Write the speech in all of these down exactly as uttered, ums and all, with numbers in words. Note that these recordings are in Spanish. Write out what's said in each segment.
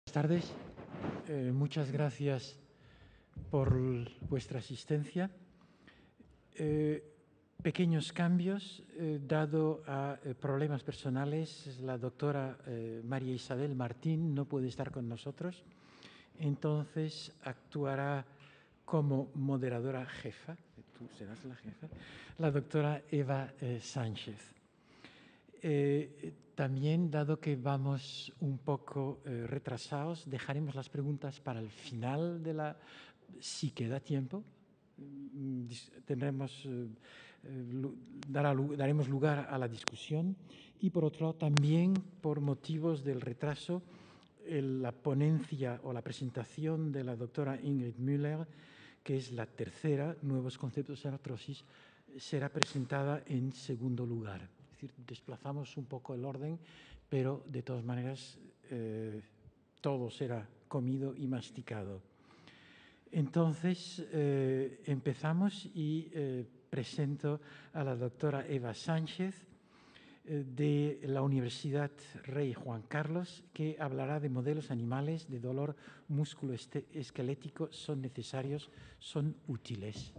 Buenas tardes. Eh, muchas gracias por vuestra asistencia. Eh, pequeños cambios, eh, dado a eh, problemas personales. La doctora eh, María Isabel Martín no puede estar con nosotros, entonces actuará como moderadora jefa, tú serás la jefa, la doctora Eva eh, Sánchez. Eh, también, dado que vamos un poco eh, retrasados, dejaremos las preguntas para el final de la... si queda tiempo. Tendremos, eh, dará, daremos lugar a la discusión y, por otro lado, también por motivos del retraso, la ponencia o la presentación de la doctora Ingrid Müller, que es la tercera, Nuevos conceptos en artrosis, será presentada en segundo lugar. Es decir, desplazamos un poco el orden, pero de todas maneras eh, todo será comido y masticado. Entonces, eh, empezamos y eh, presento a la doctora Eva Sánchez eh, de la Universidad Rey Juan Carlos, que hablará de modelos animales de dolor musculoesquelético. ¿Son necesarios? ¿Son útiles?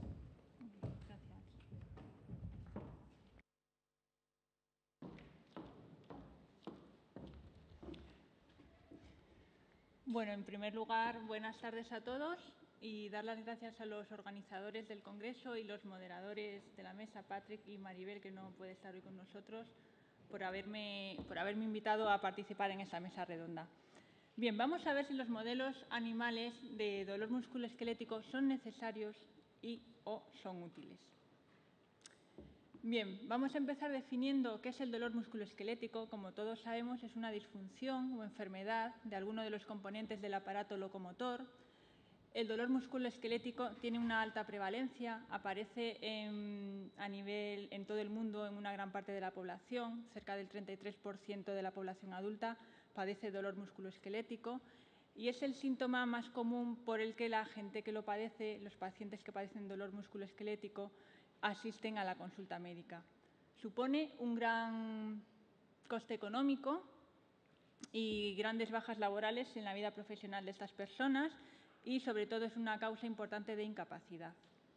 Bueno, en primer lugar, buenas tardes a todos y dar las gracias a los organizadores del Congreso y los moderadores de la mesa, Patrick y Maribel, que no puede estar hoy con nosotros, por haberme, por haberme invitado a participar en esta mesa redonda. Bien, vamos a ver si los modelos animales de dolor musculoesquelético son necesarios y o son útiles. Bien, vamos a empezar definiendo qué es el dolor musculoesquelético. Como todos sabemos, es una disfunción o enfermedad de alguno de los componentes del aparato locomotor. El dolor musculoesquelético tiene una alta prevalencia, aparece en, a nivel, en todo el mundo en una gran parte de la población. Cerca del treinta y tres por ciento de la población adulta padece dolor musculoesquelético y es el síntoma más común por el que la gente que lo padece, los pacientes que padecen dolor musculoesquelético, asisten a la consulta médica. Supone un gran coste económico y grandes bajas laborales en la vida profesional de estas personas y, sobre todo, es una causa importante de incapacidad.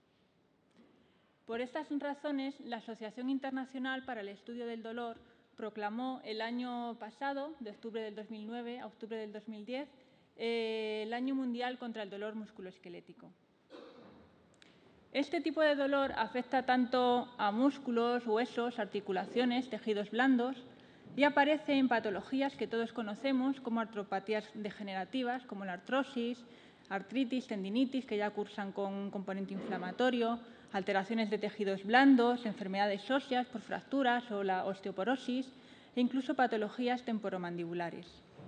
Por estas razones, la Asociación Internacional para el Estudio del Dolor proclamó el año pasado, de octubre del dos mil nueve a octubre del dos mil diez, eh, el Año Mundial contra el Dolor Musculoesquelético. Este tipo de dolor afecta tanto a músculos, huesos, articulaciones, tejidos blandos y aparece en patologías que todos conocemos como artropatías degenerativas como la artrosis, artritis, tendinitis, que ya cursan con un componente inflamatorio, alteraciones de tejidos blandos, enfermedades óseas por fracturas o la osteoporosis e incluso patologías temporomandibulares.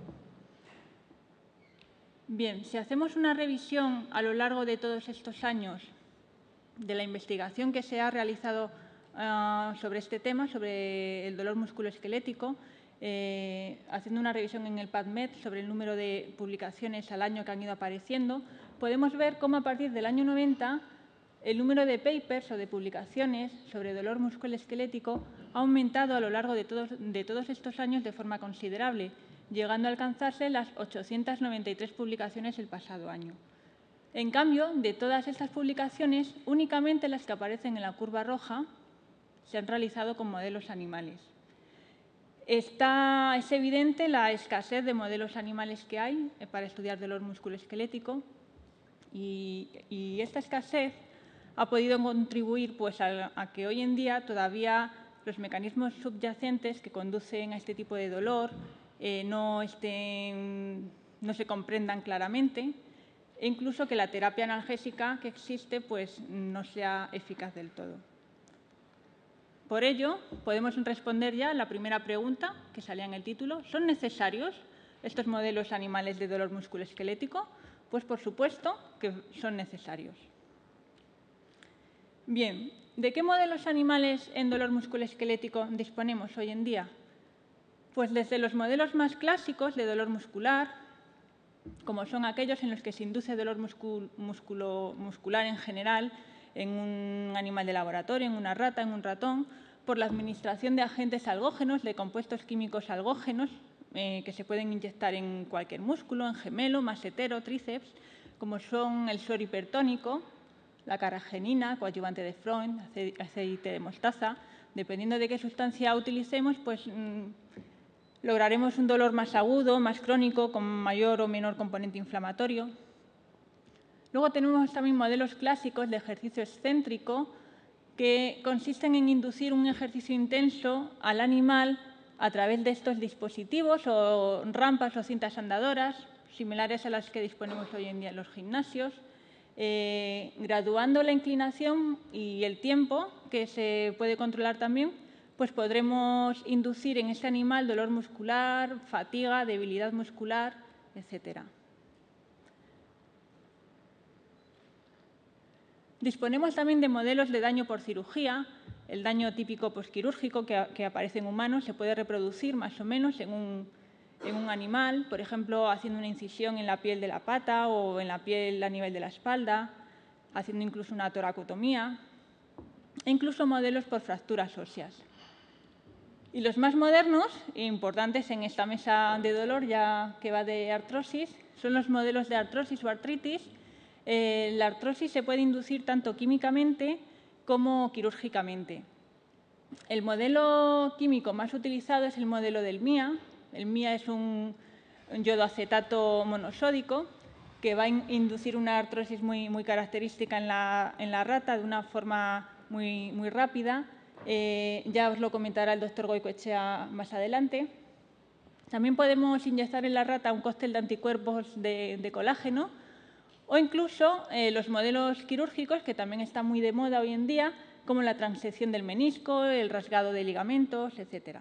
Bien, si hacemos una revisión a lo largo de todos estos años de la investigación que se ha realizado uh, sobre este tema, sobre el dolor musculoesquelético, eh, haciendo una revisión en el PubMed sobre el número de publicaciones al año que han ido apareciendo, podemos ver cómo a partir del año noventa el número de papers o de publicaciones sobre dolor musculoesquelético ha aumentado a lo largo de todos, de todos estos años de forma considerable, llegando a alcanzarse las ochocientas noventa y tres publicaciones el pasado año. En cambio, de todas estas publicaciones, únicamente las que aparecen en la curva roja se han realizado con modelos animales. Está, es evidente la escasez de modelos animales que hay para estudiar dolor musculoesquelético y, y esta escasez ha podido contribuir pues, a, a que hoy en día todavía los mecanismos subyacentes que conducen a este tipo de dolor eh, no, estén, no se comprendan claramente e incluso que la terapia analgésica que existe pues, no sea eficaz del todo. Por ello, podemos responder ya a la primera pregunta que salía en el título. ¿Son necesarios estos modelos animales de dolor musculoesquelético? Pues, por supuesto, que son necesarios. Bien, ¿de qué modelos animales en dolor musculoesquelético disponemos hoy en día? Pues desde los modelos más clásicos de dolor muscular, como son aquellos en los que se induce dolor muscul musculo muscular en general en un animal de laboratorio, en una rata, en un ratón, por la administración de agentes algógenos, de compuestos químicos algógenos, eh, que se pueden inyectar en cualquier músculo, en gemelo, masetero, tríceps, como son el suero hipertónico, la carragenina, coadyuvante de Freund, aceite de mostaza. Dependiendo de qué sustancia utilicemos, pues mmm, lograremos un dolor más agudo, más crónico, con mayor o menor componente inflamatorio. Luego tenemos también modelos clásicos de ejercicio excéntrico que consisten en inducir un ejercicio intenso al animal a través de estos dispositivos o rampas o cintas andadoras, similares a las que disponemos hoy en día en los gimnasios, eh, graduando la inclinación y el tiempo, que se puede controlar también, pues podremos inducir en este animal dolor muscular, fatiga, debilidad muscular, etcétera. Disponemos también de modelos de daño por cirugía. El daño típico posquirúrgico que, que aparece en humanos se puede reproducir más o menos en un, en un animal, por ejemplo, haciendo una incisión en la piel de la pata o en la piel a nivel de la espalda, haciendo incluso una toracotomía, e incluso modelos por fracturas óseas. Y los más modernos e importantes en esta mesa de dolor, ya que va de artrosis, son los modelos de artrosis o artritis. Eh, la artrosis se puede inducir tanto químicamente como quirúrgicamente. El modelo químico más utilizado es el modelo del M I A. El M I A es un, un iodoacetato monosódico que va a in inducir una artrosis muy, muy característica en la, en la rata de una forma muy, muy rápida. Eh, ya os lo comentará el doctor Goicoechea más adelante. También podemos inyectar en la rata un cóctel de anticuerpos de, de colágeno, o incluso eh, los modelos quirúrgicos, que también están muy de moda hoy en día, como la transección del menisco, el rasgado de ligamentos, etcétera.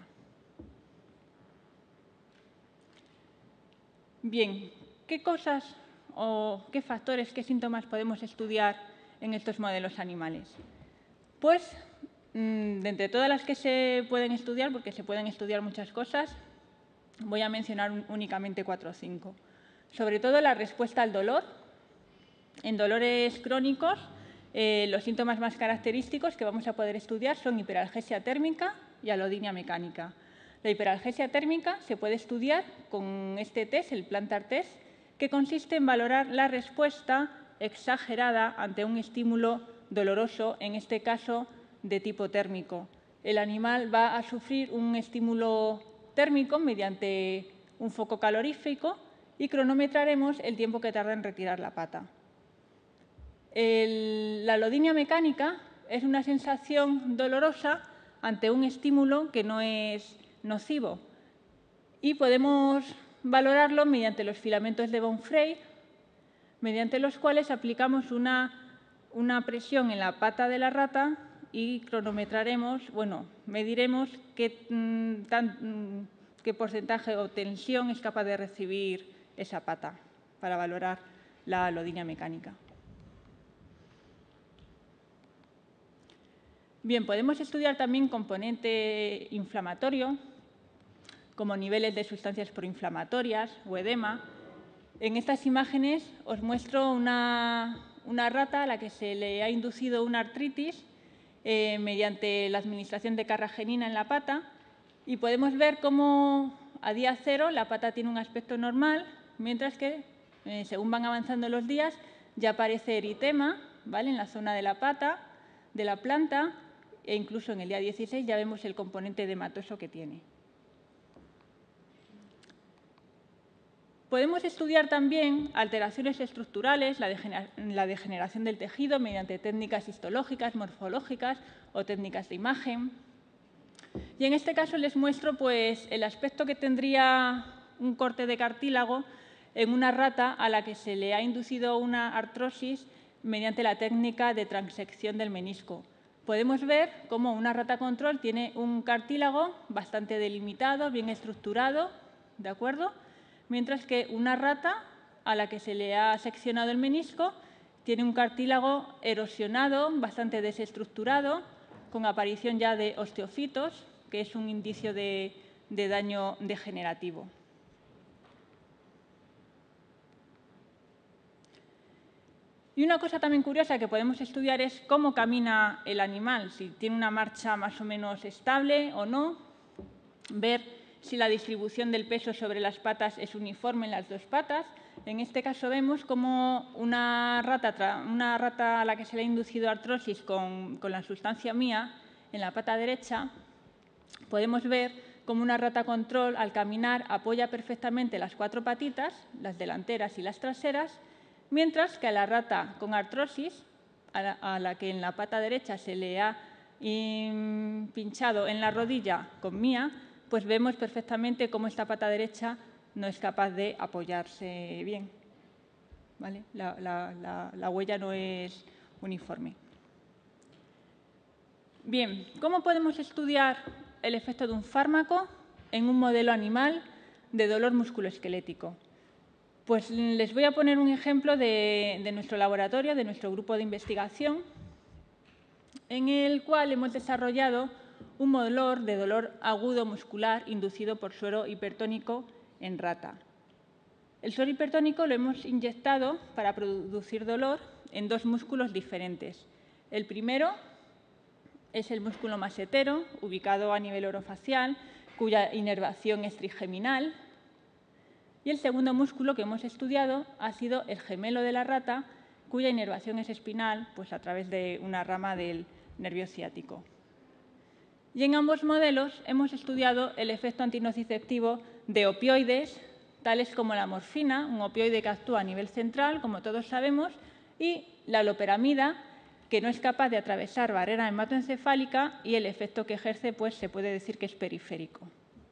Bien, ¿qué cosas o qué factores, qué síntomas podemos estudiar en estos modelos animales? Pues, mmm, de entre todas las que se pueden estudiar, porque se pueden estudiar muchas cosas, voy a mencionar únicamente cuatro o cinco. Sobre todo la respuesta al dolor. En dolores crónicos, eh, los síntomas más característicos que vamos a poder estudiar son hiperalgesia térmica y alodinia mecánica. La hiperalgesia térmica se puede estudiar con este test, el plantar test, que consiste en valorar la respuesta exagerada ante un estímulo doloroso, en este caso de tipo térmico. El animal va a sufrir un estímulo térmico mediante un foco calorífico y cronometraremos el tiempo que tarda en retirar la pata. El, la alodinia mecánica es una sensación dolorosa ante un estímulo que no es nocivo y podemos valorarlo mediante los filamentos de von Frey, mediante los cuales aplicamos una, una presión en la pata de la rata y cronometraremos, bueno, mediremos qué, mmm, tan, mmm, qué porcentaje o tensión es capaz de recibir esa pata para valorar la alodinia mecánica. Bien, podemos estudiar también componente inflamatorio, como niveles de sustancias proinflamatorias o edema. En estas imágenes os muestro una, una rata a la que se le ha inducido una artritis eh, mediante la administración de carragenina en la pata y podemos ver cómo a día cero la pata tiene un aspecto normal, mientras que eh, según van avanzando los días ya aparece eritema, ¿vale?, en la zona de la pata, de la planta, e incluso en el día dieciséis ya vemos el componente edematoso que tiene. Podemos estudiar también alteraciones estructurales, la, la degeneración del tejido mediante técnicas histológicas, morfológicas o técnicas de imagen. Y en este caso les muestro pues, el aspecto que tendría un corte de cartílago en una rata a la que se le ha inducido una artrosis mediante la técnica de transección del menisco. Podemos ver cómo una rata control tiene un cartílago bastante delimitado, bien estructurado, ¿de acuerdo?, mientras que una rata a la que se le ha seccionado el menisco tiene un cartílago erosionado, bastante desestructurado, con aparición ya de osteofitos, que es un indicio de, de daño degenerativo. Y una cosa también curiosa que podemos estudiar es cómo camina el animal, si tiene una marcha más o menos estable o no, ver si la distribución del peso sobre las patas es uniforme en las dos patas. En este caso vemos como una rata, una rata a la que se le ha inducido artrosis con, con la sustancia mía en la pata derecha, podemos ver como una rata control al caminar apoya perfectamente las cuatro patitas, las delanteras y las traseras, mientras que a la rata con artrosis, a la, a la que en la pata derecha se le ha pinchado en la rodilla con mía, pues vemos perfectamente cómo esta pata derecha no es capaz de apoyarse bien. ¿Vale? La, la, la, la huella no es uniforme. Bien, ¿cómo podemos estudiar el efecto de un fármaco en un modelo animal de dolor musculoesquelético? Pues les voy a poner un ejemplo de, de nuestro laboratorio, de nuestro grupo de investigación, en el cual hemos desarrollado un modelo de dolor agudo muscular inducido por suero hipertónico en rata. El suero hipertónico lo hemos inyectado para producir dolor en dos músculos diferentes. El primero es el músculo masetero, ubicado a nivel orofacial, cuya inervación es trigeminal. Y el segundo músculo que hemos estudiado ha sido el gemelo de la rata, cuya inervación es espinal, pues a través de una rama del nervio ciático. Y en ambos modelos hemos estudiado el efecto antinociceptivo de opioides, tales como la morfina, un opioide que actúa a nivel central, como todos sabemos, y la loperamida, que no es capaz de atravesar barrera hematoencefálica y el efecto que ejerce pues, se puede decir que es periférico.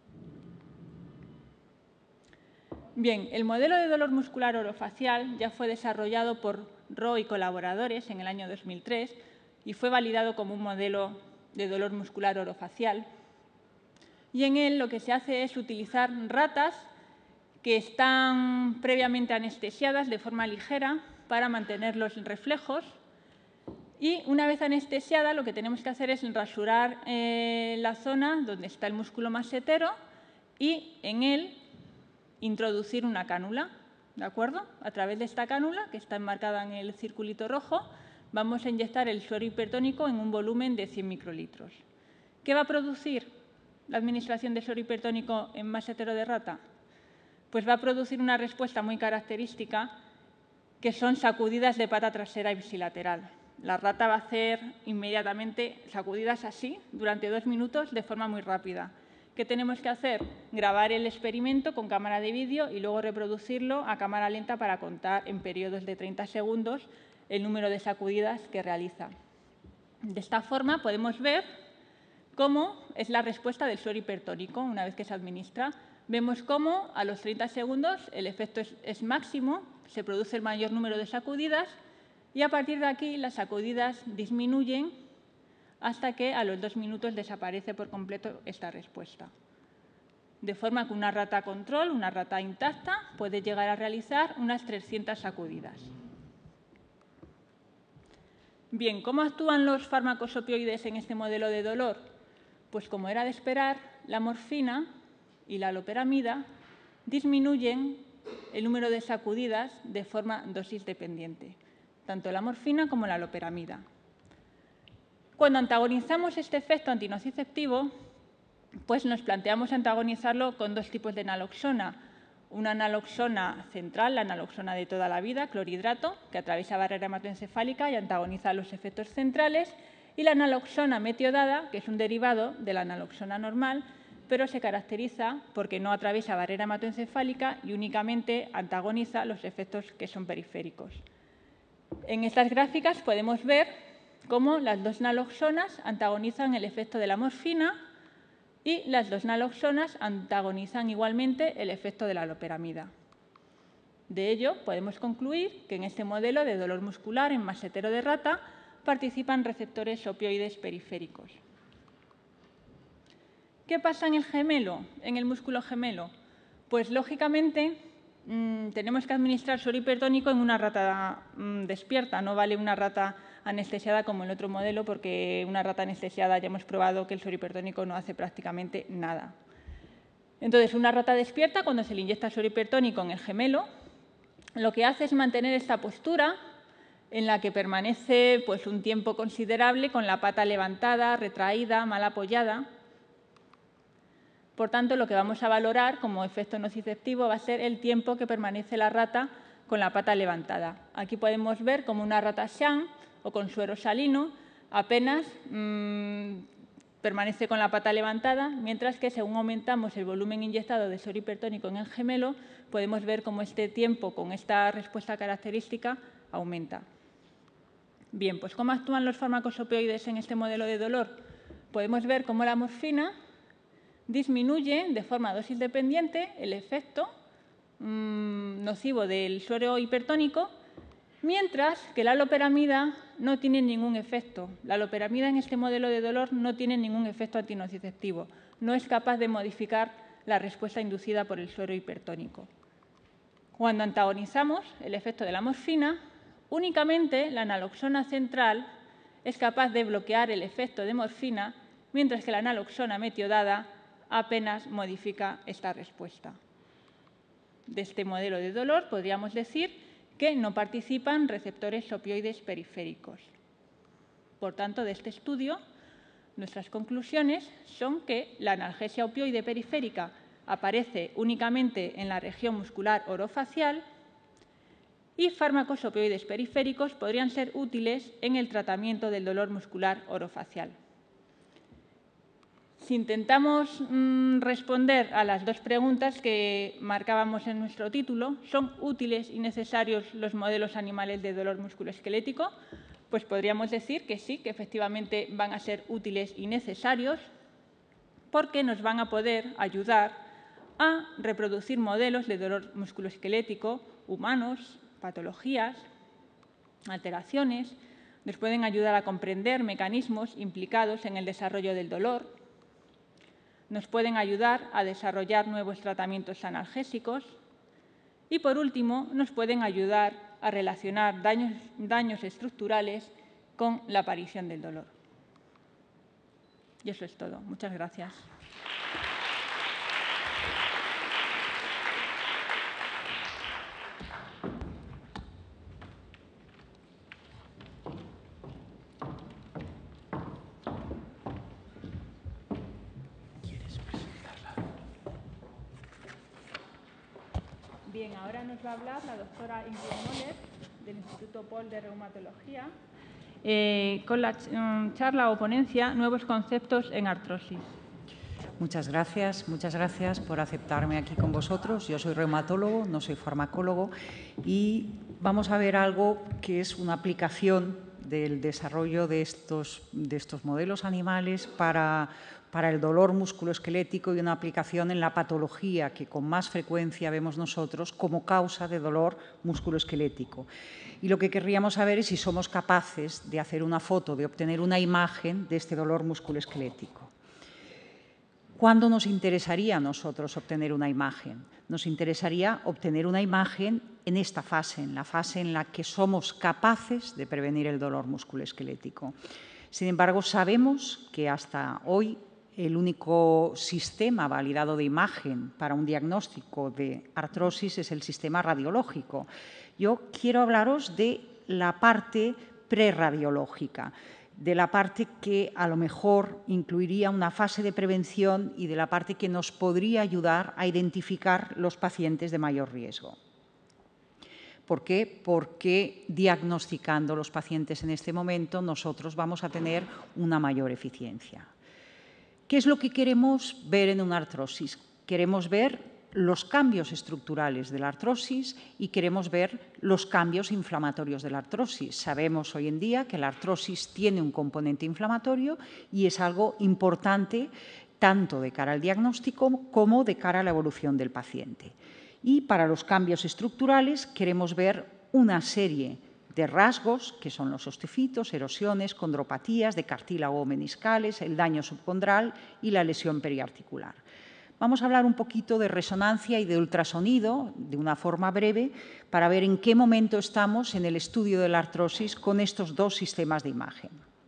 Bien, el modelo de dolor muscular orofacial ya fue desarrollado por Ro y colaboradores en el año dos mil tres y fue validado como un modelo de dolor muscular orofacial. Y en él lo que se hace es utilizar ratas que están previamente anestesiadas de forma ligera para mantener los reflejos. Y una vez anestesiada, lo que tenemos que hacer es rasurar eh, la zona donde está el músculo masetero y en él introducir una cánula, ¿de acuerdo? A través de esta cánula, que está enmarcada en el circulito rojo, vamos a inyectar el suero hipertónico en un volumen de cien microlitros. ¿Qué va a producir la administración de suero hipertónico en masetero de rata? Pues va a producir una respuesta muy característica, que son sacudidas de pata trasera ipsilateral. La rata va a hacer inmediatamente sacudidas así durante dos minutos de forma muy rápida. ¿Qué tenemos que hacer? Grabar el experimento con cámara de vídeo y luego reproducirlo a cámara lenta para contar en periodos de treinta segundos el número de sacudidas que realiza. De esta forma podemos ver cómo es la respuesta del suero hipertónico una vez que se administra. Vemos cómo a los treinta segundos el efecto es, es máximo, se produce el mayor número de sacudidas y a partir de aquí las sacudidas disminuyen hasta que a los dos minutos desaparece por completo esta respuesta. De forma que una rata control, una rata intacta, puede llegar a realizar unas trescientas sacudidas. Bien, ¿cómo actúan los fármacos opioides en este modelo de dolor? Pues como era de esperar, la morfina y la loperamida disminuyen el número de sacudidas de forma dosis dependiente, tanto la morfina como la loperamida. Cuando antagonizamos este efecto antinociceptivo, pues nos planteamos antagonizarlo con dos tipos de naloxona. Una naloxona central, la naloxona de toda la vida, clorhidrato, que atraviesa barrera hematoencefálica y antagoniza los efectos centrales, y la naloxona metiodada, que es un derivado de la naloxona normal, pero se caracteriza porque no atraviesa barrera hematoencefálica y únicamente antagoniza los efectos que son periféricos. En estas gráficas podemos ver cómo las dos naloxonas antagonizan el efecto de la morfina y las dos naloxonas antagonizan igualmente el efecto de la loperamida. De ello, podemos concluir que en este modelo de dolor muscular en masetero de rata participan receptores opioides periféricos. ¿Qué pasa en el gemelo, en el músculo gemelo? Pues, lógicamente, mmm, tenemos que administrar suero hipertónico en una rata mmm, despierta, no vale una rata anestesiada como el otro modelo, porque una rata anestesiada ya hemos probado que el suero hipertónico no hace prácticamente nada. Entonces, una rata despierta, cuando se le inyecta suero hipertónico en el gemelo, lo que hace es mantener esta postura en la que permanece pues, un tiempo considerable con la pata levantada, retraída, mal apoyada. Por tanto, lo que vamos a valorar como efecto nociceptivo va a ser el tiempo que permanece la rata con la pata levantada. Aquí podemos ver como una rata Shan o con suero salino apenas mmm, permanece con la pata levantada, mientras que según aumentamos el volumen inyectado de suero hipertónico en el gemelo, podemos ver cómo este tiempo con esta respuesta característica aumenta. Bien, pues ¿cómo actúan los fármacos opioides en este modelo de dolor? Podemos ver cómo la morfina disminuye de forma dosis dependiente el efecto mmm, nocivo del suero hipertónico, mientras que la loperamida no tiene ningún efecto. La loperamida en este modelo de dolor no tiene ningún efecto antinociceptivo. No es capaz de modificar la respuesta inducida por el suero hipertónico. Cuando antagonizamos el efecto de la morfina, únicamente la naloxona central es capaz de bloquear el efecto de morfina, mientras que la naloxona metiodada apenas modifica esta respuesta. De este modelo de dolor podríamos decir que no participan receptores opioides periféricos. Por tanto, de este estudio, nuestras conclusiones son que la analgesia opioide periférica aparece únicamente en la región muscular orofacial y fármacos opioides periféricos podrían ser útiles en el tratamiento del dolor muscular orofacial. Si intentamos mmm, responder a las dos preguntas que marcábamos en nuestro título, ¿son útiles y necesarios los modelos animales de dolor musculoesquelético? Pues podríamos decir que sí, que efectivamente van a ser útiles y necesarios porque nos van a poder ayudar a reproducir modelos de dolor musculoesquelético humanos, patologías, alteraciones, nos pueden ayudar a comprender mecanismos implicados en el desarrollo del dolor, nos pueden ayudar a desarrollar nuevos tratamientos analgésicos y, por último, nos pueden ayudar a relacionar daños, daños estructurales con la aparición del dolor. Y eso es todo. Muchas gracias. Bien, ahora nos va a hablar la doctora Ingrid Moller del Instituto Paul de Reumatología eh, con la ch charla o ponencia Nuevos conceptos en artrosis. Muchas gracias, muchas gracias por aceptarme aquí con vosotros. Yo soy reumatólogo, no soy farmacólogo y vamos a ver algo que es una aplicación del desarrollo de estos, de estos modelos animales para, para el dolor musculoesquelético y una aplicación en la patología que con más frecuencia vemos nosotros como causa de dolor musculoesquelético. Y lo que querríamos saber es si somos capaces de hacer una foto, de obtener una imagen de este dolor musculoesquelético. ¿Cuándo nos interesaría a nosotros obtener una imagen? Nos interesaría obtener una imagen en esta fase, en la fase en la que somos capaces de prevenir el dolor musculoesquelético. Sin embargo, sabemos que hasta hoy el único sistema validado de imagen para un diagnóstico de artrosis es el sistema radiológico. Yo quiero hablaros de la parte preradiológica, de la parte que a lo mejor incluiría una fase de prevención y de la parte que nos podría ayudar a identificar los pacientes de mayor riesgo. ¿Por qué? Porque diagnosticando los pacientes en este momento nosotros vamos a tener una mayor eficiencia. ¿Qué es lo que queremos ver en una artrosis? Queremos ver los cambios estructurales de la artrosis y queremos ver los cambios inflamatorios de la artrosis. Sabemos hoy en día que la artrosis tiene un componente inflamatorio y es algo importante tanto de cara al diagnóstico como de cara a la evolución del paciente. Y para los cambios estructurales queremos ver una serie de rasgos, que son los osteofitos, erosiones, condropatías de cartílago meniscales, el daño subcondral y la lesión periarticular. Vamos a hablar un poquito de resonancia y de ultrasonido de una forma breve para ver en qué momento estamos en el estudio de la artrosis con estos dos sistemas de imagen.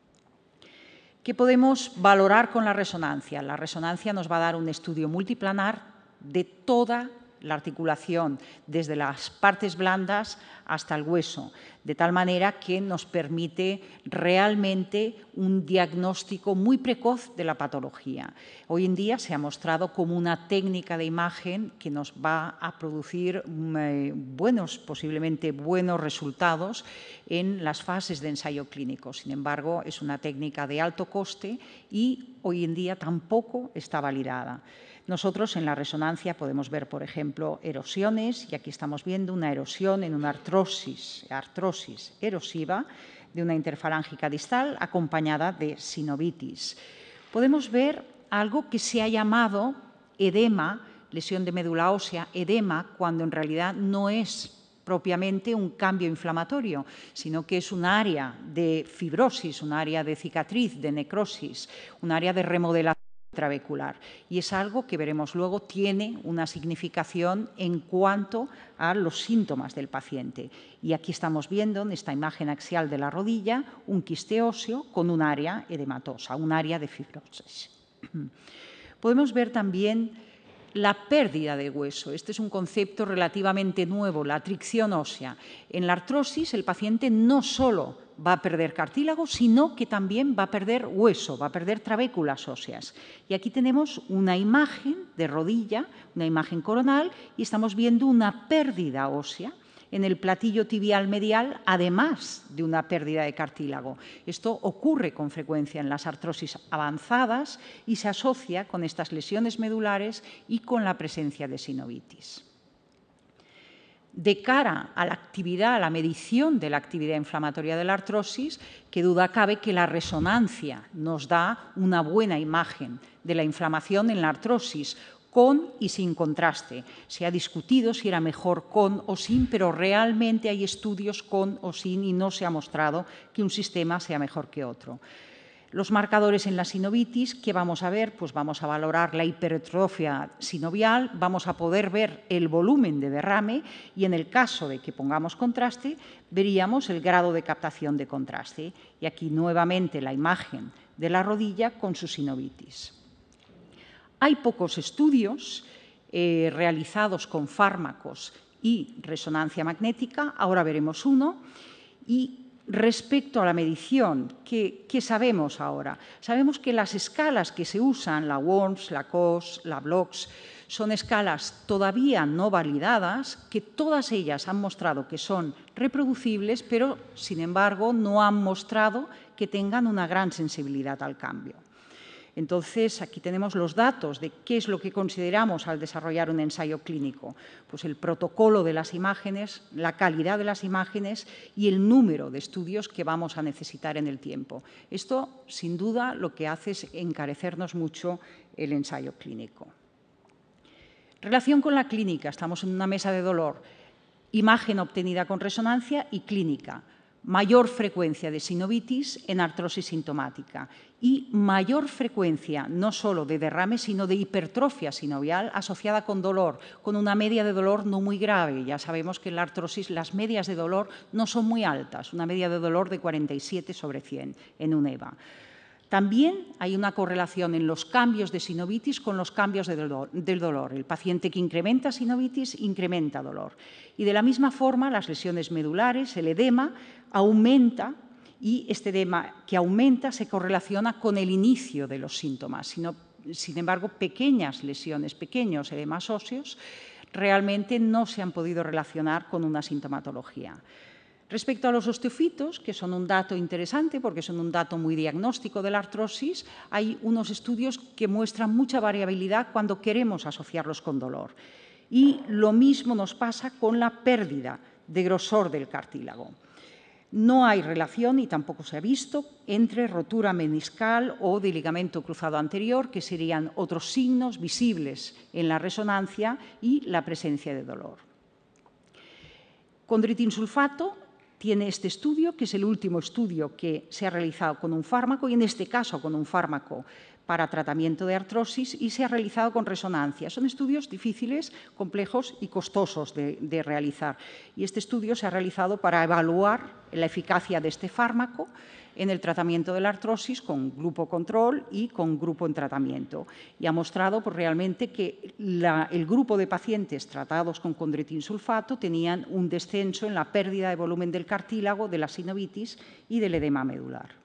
¿Qué podemos valorar con la resonancia? La resonancia nos va a dar un estudio multiplanar de toda la articulación desde las partes blandas hasta el hueso, de tal manera que nos permite realmente un diagnóstico muy precoz de la patología. Hoy en día se ha mostrado como una técnica de imagen que nos va a producir eh, buenos, posiblemente buenos resultados en las fases de ensayo clínico. Sin embargo, es una técnica de alto coste y hoy en día tampoco está validada. Nosotros en la resonancia podemos ver, por ejemplo, erosiones, y aquí estamos viendo una erosión en una artrosis, artrosis erosiva de una interfalángica distal acompañada de sinovitis. Podemos ver algo que se ha llamado edema, lesión de médula ósea, edema, cuando en realidad no es propiamente un cambio inflamatorio, sino que es un área de fibrosis, un área de cicatriz, de necrosis, un área de remodelación intravehicular. Y es algo que veremos luego tiene una significación en cuanto a los síntomas del paciente. Y aquí estamos viendo en esta imagen axial de la rodilla un quiste óseo con un área edematosa, un área de fibrosis. Podemos ver también la pérdida de hueso. Este es un concepto relativamente nuevo, la atricción ósea. En la artrosis, el paciente no solo va a perder cartílago, sino que también va a perder hueso, va a perder trabéculas óseas. Y aquí tenemos una imagen de rodilla, una imagen coronal, y estamos viendo una pérdida ósea en el platillo tibial medial, además de una pérdida de cartílago. Esto ocurre con frecuencia en las artrosis avanzadas y se asocia con estas lesiones medulares y con la presencia de sinovitis. De cara a la actividad, a la medición de la actividad inflamatoria de la artrosis, qué duda cabe que la resonancia nos da una buena imagen de la inflamación en la artrosis, con y sin contraste. Se ha discutido si era mejor con o sin, pero realmente hay estudios con o sin y no se ha mostrado que un sistema sea mejor que otro. Los marcadores en la sinovitis, ¿qué vamos a ver? Pues vamos a valorar la hipertrofia sinovial, vamos a poder ver el volumen de derrame y en el caso de que pongamos contraste, veríamos el grado de captación de contraste. Y aquí nuevamente la imagen de la rodilla con su sinovitis. Hay pocos estudios eh, realizados con fármacos y resonancia magnética, ahora veremos uno, y respecto a la medición, ¿qué, ¿qué sabemos ahora? Sabemos que las escalas que se usan, la Worms, la C O S, la Bloch, son escalas todavía no validadas, que todas ellas han mostrado que son reproducibles, pero, sin embargo, no han mostrado que tengan una gran sensibilidad al cambio. Entonces, aquí tenemos los datos de qué es lo que consideramos al desarrollar un ensayo clínico. Pues el protocolo de las imágenes, la calidad de las imágenes y el número de estudios que vamos a necesitar en el tiempo. Esto, sin duda, lo que hace es encarecernos mucho el ensayo clínico. Relación con la clínica. Estamos en una mesa de dolor. Imagen obtenida con resonancia y clínica. Mayor frecuencia de sinovitis en artrosis sintomática y mayor frecuencia no solo de derrame, sino de hipertrofia sinovial asociada con dolor, con una media de dolor no muy grave. Ya sabemos que en la artrosis las medias de dolor no son muy altas, una media de dolor de cuarenta y siete sobre cien en un E V A. También hay una correlación en los cambios de sinovitis con los cambios de dolor, del dolor. El paciente que incrementa sinovitis incrementa dolor. Y de la misma forma, las lesiones medulares, el edema, aumenta y este edema que aumenta se correlaciona con el inicio de los síntomas. Sino, sin embargo, pequeñas lesiones, pequeños edemas óseos, realmente no se han podido relacionar con una sintomatología. Respecto a los osteofitos, que son un dato interesante porque son un dato muy diagnóstico de la artrosis, hay unos estudios que muestran mucha variabilidad cuando queremos asociarlos con dolor. Y lo mismo nos pasa con la pérdida de grosor del cartílago. No hay relación, y tampoco se ha visto, entre rotura meniscal o de ligamento cruzado anterior, que serían otros signos visibles en la resonancia, y la presencia de dolor. Condroitinsulfato tiene este estudio, que es el último estudio que se ha realizado con un fármaco, y en este caso con un fármaco para tratamiento de artrosis y se ha realizado con resonancia. Son estudios difíciles, complejos y costosos de, de realizar. Y este estudio se ha realizado para evaluar la eficacia de este fármaco en el tratamiento de la artrosis con grupo control y con grupo en tratamiento. Y ha mostrado pues, realmente que la, el grupo de pacientes tratados con condroitin sulfato tenían un descenso en la pérdida de volumen del cartílago, de la sinovitis y del edema medular.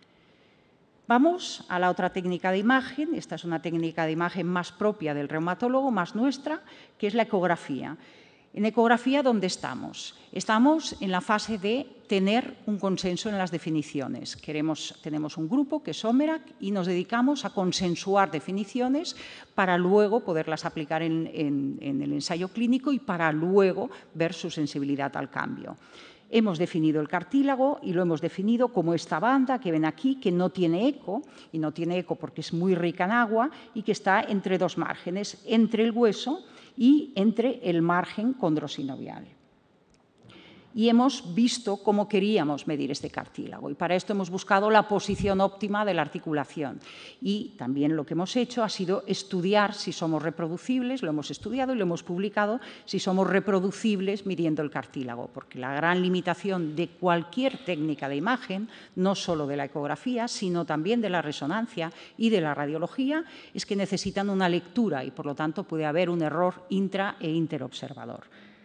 Vamos a la otra técnica de imagen. Esta es una técnica de imagen más propia del reumatólogo, más nuestra, que es la ecografía. En ecografía, ¿dónde estamos? Estamos en la fase de tener un consenso en las definiciones. Queremos, tenemos un grupo que es OMERAC y nos dedicamos a consensuar definiciones para luego poderlas aplicar en, en, en el ensayo clínico y para luego ver su sensibilidad al cambio. Hemos definido el cartílago y lo hemos definido como esta banda que ven aquí, que no tiene eco, y no tiene eco porque es muy rica en agua y que está entre dos márgenes, entre el hueso y entre el margen condrosinovial. Y hemos visto cómo queríamos medir este cartílago y para esto hemos buscado la posición óptima de la articulación. Y también lo que hemos hecho ha sido estudiar si somos reproducibles, lo hemos estudiado y lo hemos publicado, si somos reproducibles midiendo el cartílago, porque la gran limitación de cualquier técnica de imagen, no solo de la ecografía, sino también de la resonancia y de la radiología, es que necesitan una lectura y por lo tanto puede haber un error intra e interobservador.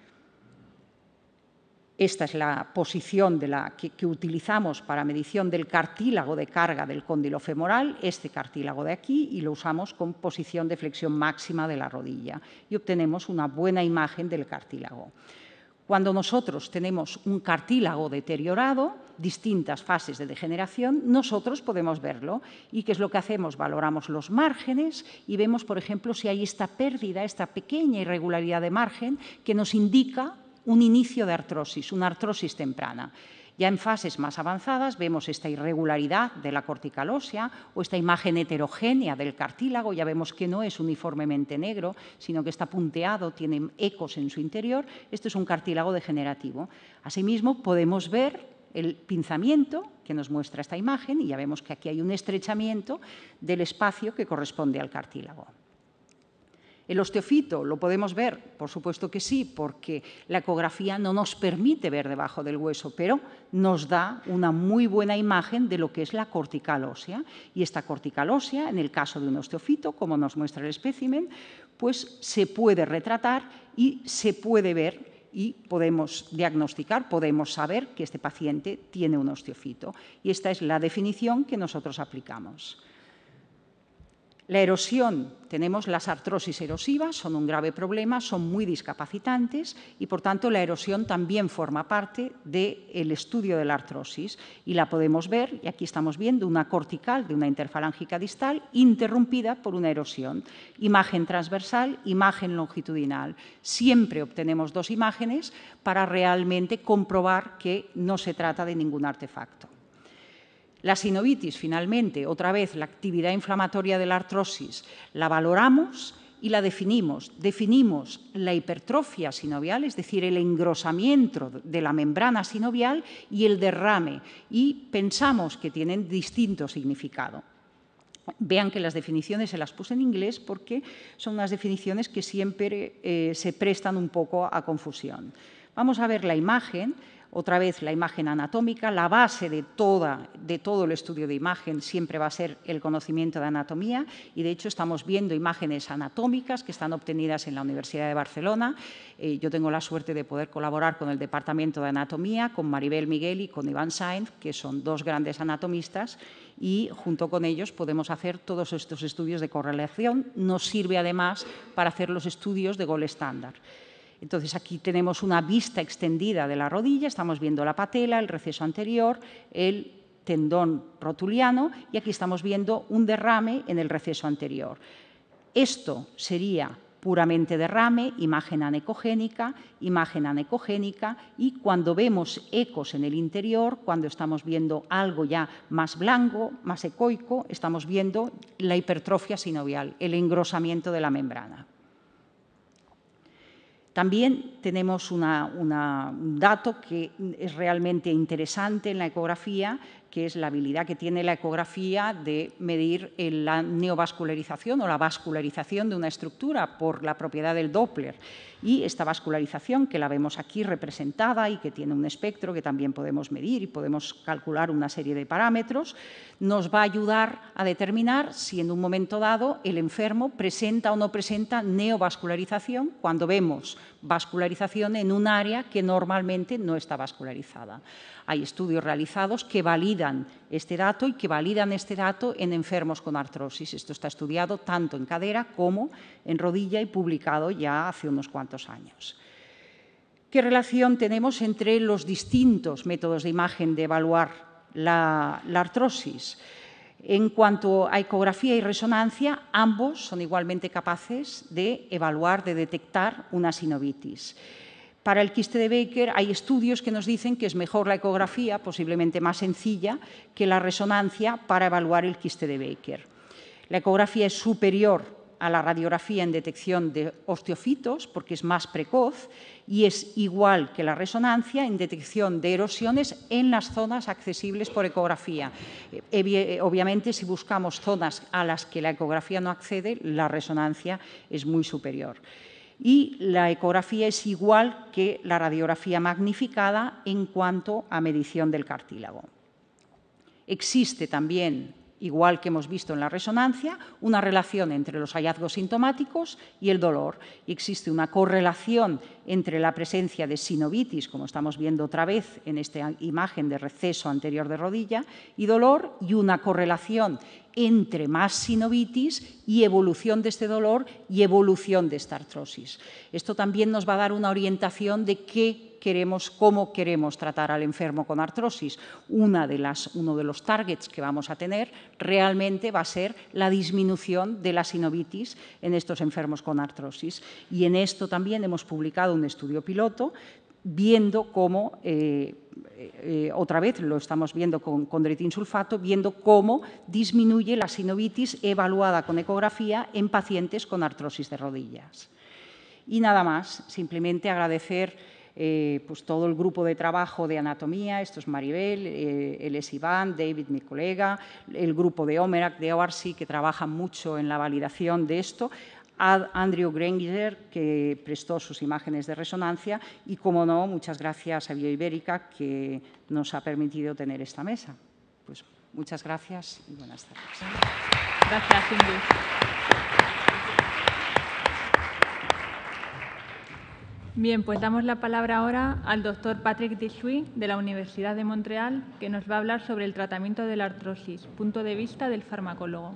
Esta es la posición de la que, que utilizamos para medición del cartílago de carga del cóndilo femoral, este cartílago de aquí, y lo usamos con posición de flexión máxima de la rodilla y obtenemos una buena imagen del cartílago. Cuando nosotros tenemos un cartílago deteriorado, distintas fases de degeneración, nosotros podemos verlo. ¿Y qué es lo que hacemos? Valoramos los márgenes y vemos, por ejemplo, si hay esta pérdida, esta pequeña irregularidad de margen que nos indica un inicio de artrosis, una artrosis temprana. Ya en fases más avanzadas vemos esta irregularidad de la cortical ósea o esta imagen heterogénea del cartílago, ya vemos que no es uniformemente negro, sino que está punteado, tiene ecos en su interior. Esto es un cartílago degenerativo. Asimismo, podemos ver el pinzamiento que nos muestra esta imagen y ya vemos que aquí hay un estrechamiento del espacio que corresponde al cartílago. ¿El osteofito lo podemos ver? Por supuesto que sí, porque la ecografía no nos permite ver debajo del hueso, pero nos da una muy buena imagen de lo que es la cortical ósea. Y esta cortical ósea, en el caso de un osteofito, como nos muestra el espécimen, pues se puede retratar y se puede ver y podemos diagnosticar, podemos saber que este paciente tiene un osteofito. Y esta es la definición que nosotros aplicamos. La erosión, tenemos las artrosis erosivas, son un grave problema, son muy discapacitantes y, por tanto, la erosión también forma parte del estudio de la artrosis y la podemos ver, y aquí estamos viendo una cortical de una interfalángica distal interrumpida por una erosión. Imagen transversal, imagen longitudinal. Siempre obtenemos dos imágenes para realmente comprobar que no se trata de ningún artefacto. La sinovitis, finalmente, otra vez la actividad inflamatoria de la artrosis, la valoramos y la definimos. Definimos la hipertrofia sinovial, es decir, el engrosamiento de la membrana sinovial y el derrame, y pensamos que tienen distinto significado. Vean que las definiciones se las puse en inglés porque son unas definiciones que siempre eh, se prestan un poco a confusión. Vamos a ver la imagen. Otra vez la imagen anatómica, la base de, toda, de todo el estudio de imagen siempre va a ser el conocimiento de anatomía y de hecho estamos viendo imágenes anatómicas que están obtenidas en la Universidad de Barcelona. Eh, yo tengo la suerte de poder colaborar con el Departamento de Anatomía, con Maribel Miguel y con Iván Sainz, que son dos grandes anatomistas y junto con ellos podemos hacer todos estos estudios de correlación. Nos sirve además para hacer los estudios de gold estándar. Entonces, aquí tenemos una vista extendida de la rodilla, estamos viendo la patela, el receso anterior, el tendón rotuliano y aquí estamos viendo un derrame en el receso anterior. Esto sería puramente derrame, imagen anecogénica, imagen anecogénica y cuando vemos ecos en el interior, cuando estamos viendo algo ya más blanco, más ecoico, estamos viendo la hipertrofia sinovial, el engrosamiento de la membrana. También tenemos una, una, un dato que es realmente interesante en la ecografía, que es la habilidad que tiene la ecografía de medir la neovascularización o la vascularización de una estructura por la propiedad del Doppler. Y esta vascularización, que la vemos aquí representada y que tiene un espectro que también podemos medir y podemos calcular una serie de parámetros, nos va a ayudar a determinar si en un momento dado el enfermo presenta o no presenta neovascularización cuando vemos vascularización en un área que normalmente no está vascularizada. Hay estudios realizados que validan este dato y que validan este dato en enfermos con artrosis. Esto está estudiado tanto en cadera como en rodilla y publicado ya hace unos cuantos años. ¿Qué relación tenemos entre los distintos métodos de imagen de evaluar la, la artrosis? En cuanto a ecografía y resonancia, ambos son igualmente capaces de evaluar, de detectar una sinovitis. Para el quiste de Baker hay estudios que nos dicen que es mejor la ecografía, posiblemente más sencilla, que la resonancia para evaluar el quiste de Baker. La ecografía es superior a la radiografía en detección de osteofitos porque es más precoz y es igual que la resonancia en detección de erosiones en las zonas accesibles por ecografía. Obviamente, si buscamos zonas a las que la ecografía no accede, la resonancia es muy superior. Y la ecografía es igual que la radiografía magnificada en cuanto a medición del cartílago. Existe también, igual que hemos visto en la resonancia, una relación entre los hallazgos sintomáticos y el dolor. Y existe una correlación entre la presencia de sinovitis, como estamos viendo otra vez en esta imagen de receso anterior de rodilla, y dolor, y una correlación entre más sinovitis y evolución de este dolor y evolución de esta artrosis. Esto también nos va a dar una orientación de qué queremos, cómo queremos tratar al enfermo con artrosis. Una de las, uno de los targets que vamos a tener realmente va a ser la disminución de la sinovitis en estos enfermos con artrosis. Y en esto también hemos publicado un estudio piloto viendo cómo, eh, eh, otra vez lo estamos viendo con condroitin sulfato, viendo cómo disminuye la sinovitis evaluada con ecografía en pacientes con artrosis de rodillas. Y nada más, simplemente agradecer eh, pues todo el grupo de trabajo de anatomía, esto es Maribel, eh, él es Iván, David, mi colega, el grupo de Omerac, de O A R S I, que trabajan mucho en la validación de esto, a Andrew Granger, que prestó sus imágenes de resonancia, y, como no, muchas gracias a Bioibérica, que nos ha permitido tener esta mesa. Pues muchas gracias y buenas tardes. Gracias, Ingrid. Bien, pues damos la palabra ahora al doctor Patrick Desuy, de la Universidad de Montreal, que nos va a hablar sobre el tratamiento de la artrosis, punto de vista del farmacólogo.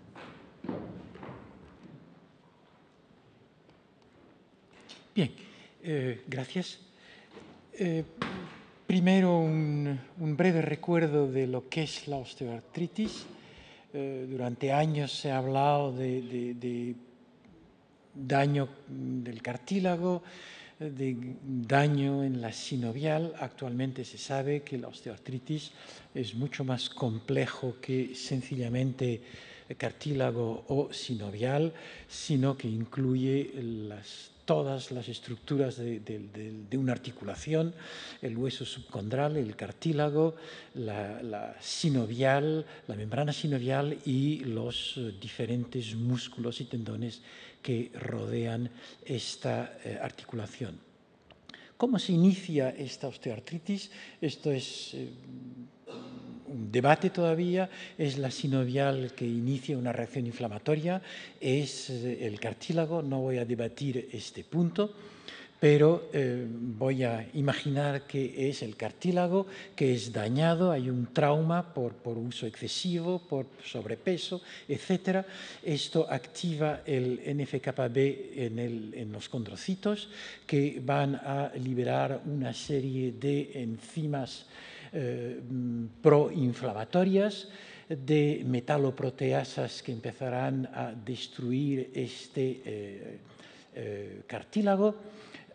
Bien, eh, gracias. Eh, primero, un, un breve recuerdo de lo que es la osteoartritis. Eh, durante años se ha hablado de, de, de daño del cartílago, de daño en la sinovial. Actualmente se sabe que la osteoartritis es mucho más complejo que sencillamente cartílago o sinovial, sino que incluye las todas las estructuras de, de, de, de una articulación, el hueso subcondral, el cartílago, la, la sinovial, la membrana sinovial y los diferentes músculos y tendones que rodean esta eh, articulación. ¿Cómo se inicia esta osteoartritis? Esto es eh, un debate todavía. Es la sinovial que inicia una reacción inflamatoria, es eh, el cartílago. No voy a debatir este punto, pero eh, voy a imaginar que es el cartílago que es dañado, hay un trauma por, por uso excesivo, por sobrepeso, etcétera. Esto activa el N F K B en, el, en los condrocitos, que van a liberar una serie de enzimas eh, proinflamatorias, de metaloproteasas que empezarán a destruir este eh, eh, cartílago.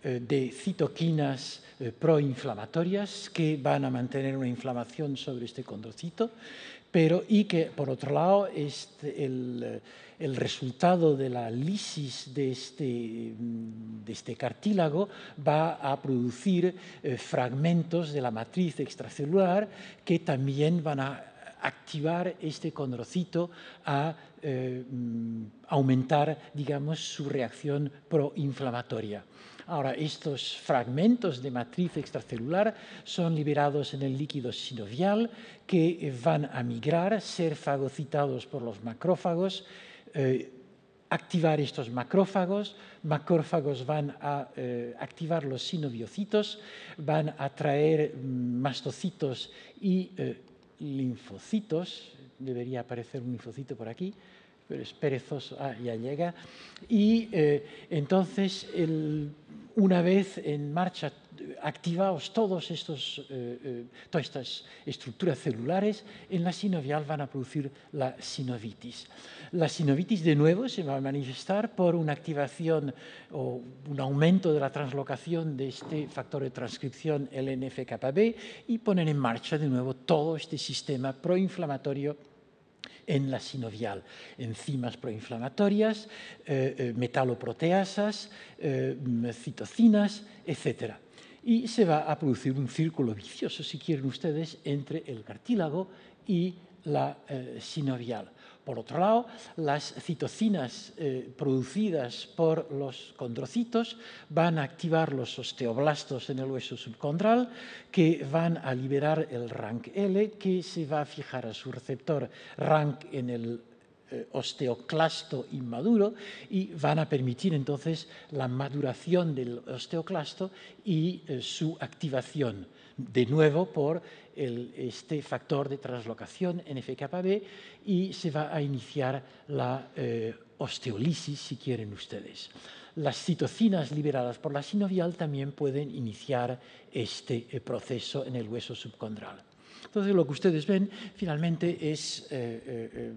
eh, de citoquinas eh, proinflamatorias que van a mantener una inflamación sobre este condrocito, pero y que, por otro lado, este, el, el resultado de la lisis de este, de este cartílago va a producir eh, fragmentos de la matriz extracelular que también van a activar este condrocito a eh, aumentar, digamos, su reacción proinflamatoria. Ahora, estos fragmentos de matriz extracelular son liberados en el líquido sinovial que van a migrar, ser fagocitados por los macrófagos, eh, activar estos macrófagos, macrófagos van a eh, activar los sinoviocitos, van a traer mastocitos y eh, linfocitos, debería aparecer un linfocito por aquí, pero es perezoso, ah, ya llega, y eh, entonces el, una vez en marcha activados todos estos, eh, eh, todas estas estructuras celulares, en la sinovial van a producir la sinovitis. La sinovitis de nuevo se va a manifestar por una activación o un aumento de la translocación de este factor de transcripción, el N F kappa B, y poner en marcha de nuevo todo este sistema proinflamatorio en la sinovial, enzimas proinflamatorias, eh, eh, metaloproteasas, eh, citocinas, etcétera. Y se va a producir un círculo vicioso, si quieren ustedes, entre el cartílago y la eh, sinovial. Por otro lado, las citocinas eh, producidas por los condrocitos van a activar los osteoblastos en el hueso subcondral, que van a liberar el R A N K L, que se va a fijar a su receptor R A N K en el eh, osteoclasto inmaduro y van a permitir entonces la maduración del osteoclasto y eh, su activación, de nuevo por el, este factor de translocación N F kappa B, y se va a iniciar la eh, osteolisis, si quieren ustedes. Las citocinas liberadas por la sinovial también pueden iniciar este eh, proceso en el hueso subcondral. Entonces, lo que ustedes ven finalmente es eh, eh,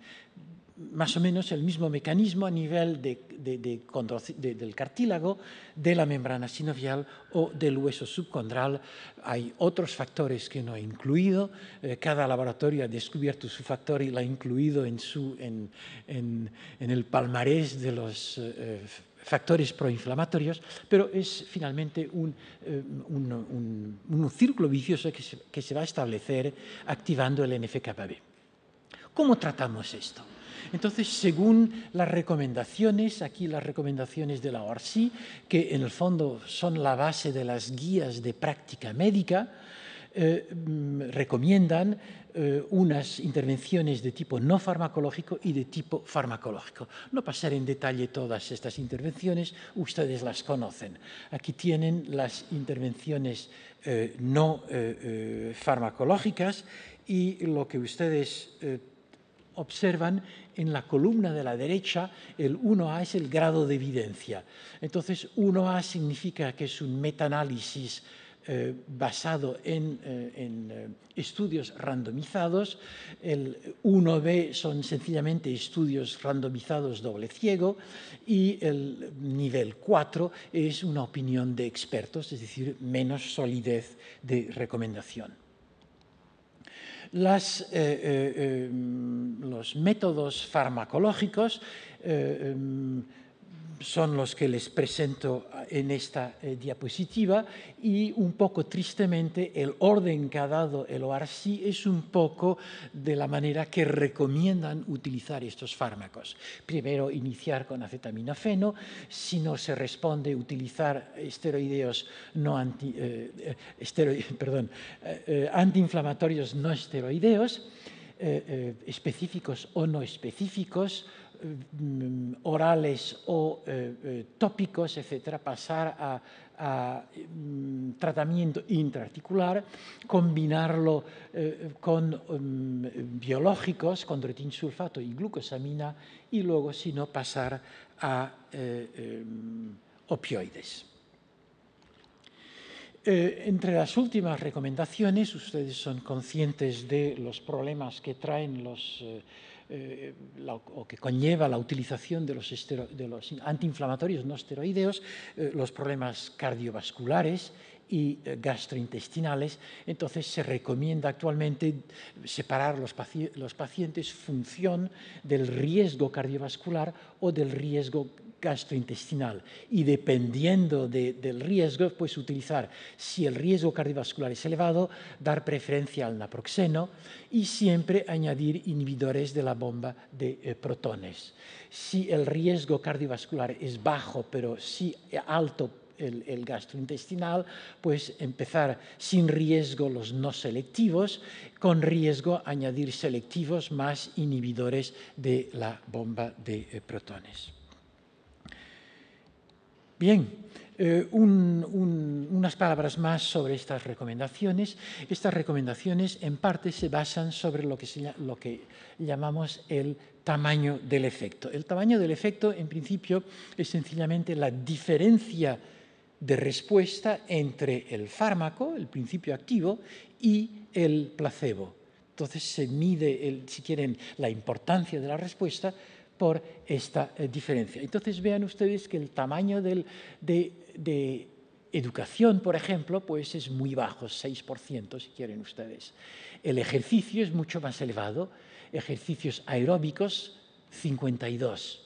más o menos el mismo mecanismo a nivel de, de, de, de, del cartílago, de la membrana sinovial o del hueso subcondral. Hay otros factores que no he incluido. Eh, cada laboratorio ha descubierto su factor y lo ha incluido en, su, en, en, en el palmarés de los eh, factores proinflamatorios, pero es finalmente un, eh, un, un, un círculo vicioso que se, que se va a establecer activando el N F kappa B. ¿Cómo tratamos esto? Entonces, según las recomendaciones, aquí las recomendaciones de la O R C I, que en el fondo son la base de las guías de práctica médica, eh, recomiendan eh, unas intervenciones de tipo no farmacológico y de tipo farmacológico. No pasaré en detalle todas estas intervenciones, ustedes las conocen. Aquí tienen las intervenciones eh, no eh, eh, farmacológicas y lo que ustedes eh, observan en la columna de la derecha, el uno A es el grado de evidencia. Entonces, uno A significa que es un metaanálisis eh, basado en, eh, en eh, estudios randomizados. El uno B son sencillamente estudios randomizados doble ciego y el nivel cuatro es una opinión de expertos, es decir, menos solidez de recomendación. Las, eh, eh, los métodos farmacológicos eh, son los que les presento en esta eh, diapositiva y un poco tristemente el orden que ha dado el O R C I es un poco de la manera que recomiendan utilizar estos fármacos. Primero iniciar con acetaminofeno, si no se responde utilizar esteroideos no anti, eh, esteroide, perdón, eh, eh, antiinflamatorios no esteroideos, eh, eh, específicos o no específicos, orales o eh, eh, tópicos, etcétera, pasar a, a um, tratamiento intraarticular, combinarlo eh, con um, biológicos, con condroitinsulfato y glucosamina, y luego, si no, pasar a eh, eh, opioides. Eh, entre las últimas recomendaciones, ustedes son conscientes de los problemas que traen los eh, eh, la, o que conlleva la utilización de los, estero, de los antiinflamatorios no esteroideos, eh, los problemas cardiovasculares y eh, gastrointestinales. Entonces se recomienda actualmente separar los, paci los pacientes función del riesgo cardiovascular o del riesgo gastrointestinal, y dependiendo de, del riesgo, pues utilizar, si el riesgo cardiovascular es elevado, dar preferencia al naproxeno y siempre añadir inhibidores de la bomba de eh, protones. Si el riesgo cardiovascular es bajo, pero sí alto el, el gastrointestinal, pues empezar sin riesgo los no selectivos, con riesgo añadir selectivos más inhibidores de la bomba de eh, protones. Bien, eh, un, un, unas palabras más sobre estas recomendaciones. Estas recomendaciones en parte se basan sobre lo que, se, lo que llamamos el tamaño del efecto. El tamaño del efecto, en principio, es sencillamente la diferencia de respuesta entre el fármaco, el principio activo, y el placebo. Entonces se mide, el, si quieren, la importancia de la respuesta por esta eh, diferencia. Entonces vean ustedes que el tamaño del, de, de educación, por ejemplo, pues es muy bajo, seis por ciento si quieren ustedes. El ejercicio es mucho más elevado, ejercicios aeróbicos, cincuenta y dos.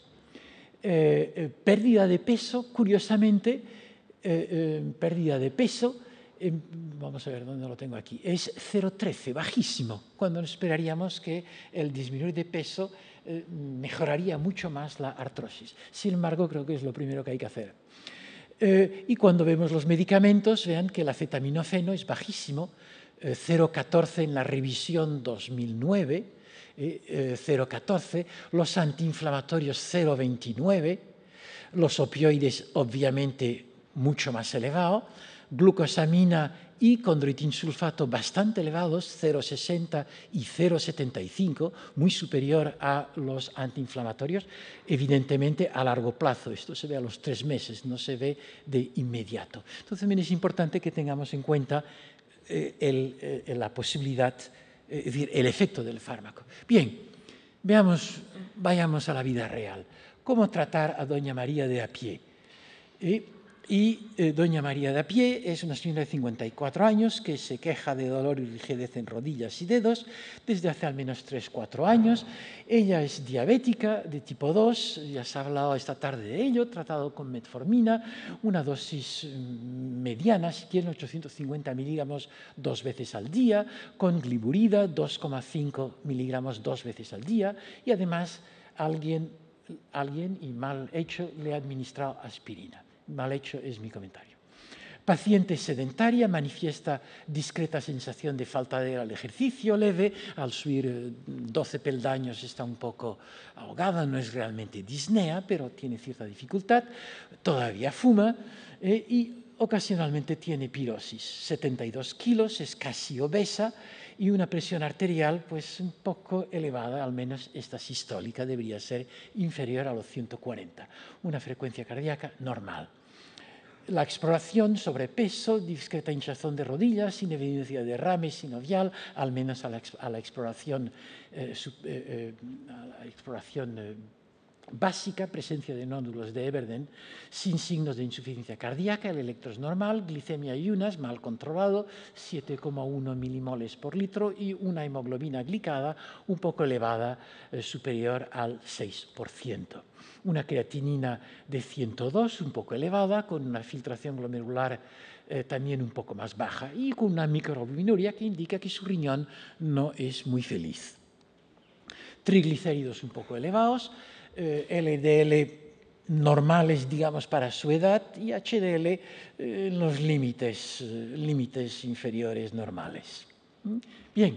Eh, eh, pérdida de peso, curiosamente, eh, eh, pérdida de peso, eh, vamos a ver dónde lo tengo aquí, es cero coma trece, bajísimo, cuando esperaríamos que el disminuir de peso Eh, mejoraría mucho más la artrosis. Sin embargo, creo que es lo primero que hay que hacer. Eh, y cuando vemos los medicamentos, vean que el acetaminofeno es bajísimo, eh, cero coma catorce en la revisión dos mil nueve, eh, eh, cero coma catorce, los antiinflamatorios cero coma veintinueve, los opioides obviamente mucho más elevado, glucosamina y condroitinsulfato bastante elevados, cero coma sesenta y cero coma setenta y cinco, muy superior a los antiinflamatorios, evidentemente a largo plazo. Esto se ve a los tres meses, no se ve de inmediato. Entonces también es importante que tengamos en cuenta eh, el, eh, la posibilidad, eh, es decir, el efecto del fármaco. Bien, veamos, vayamos a la vida real. ¿Cómo tratar a doña María de a pie? Eh, Y eh, doña María de a pie es una señora de cincuenta y cuatro años que se queja de dolor y rigidez en rodillas y dedos desde hace al menos tres a cuatro años. Ella es diabética de tipo dos, ya se ha hablado esta tarde de ello, tratado con metformina, una dosis mediana, si quieren, ochocientos cincuenta miligramos dos veces al día, con gliburida, dos coma cinco miligramos dos veces al día, y además alguien, alguien y mal hecho le ha administrado aspirina. Mal hecho es mi comentario. Paciente sedentaria, manifiesta discreta sensación de falta de al ejercicio leve, al subir doce peldaños está un poco ahogada, no es realmente disnea, pero tiene cierta dificultad, todavía fuma eh, y ocasionalmente tiene pirosis, setenta y dos kilos, es casi obesa y una presión arterial pues un poco elevada, al menos esta sistólica debería ser inferior a los ciento cuarenta, una frecuencia cardíaca normal. La exploración, sobrepeso, discreta hinchazón de rodillas, sin evidencia de derrame sinovial, al menos a la, a la exploración, eh, sub, eh, a la exploración eh, básica, presencia de nódulos de Everden, sin signos de insuficiencia cardíaca, el electro es normal, glicemia ayunas, mal controlado, siete coma uno milimoles por litro y una hemoglobina glicada un poco elevada, eh, superior al seis por ciento. Una creatinina de ciento dos, un poco elevada, con una filtración glomerular eh, también un poco más baja y con una microalbuminuria que indica que su riñón no es muy feliz. Triglicéridos un poco elevados, eh, L D L normales, digamos, para su edad y H D L eh, en los límites, eh, límites inferiores normales. Bien,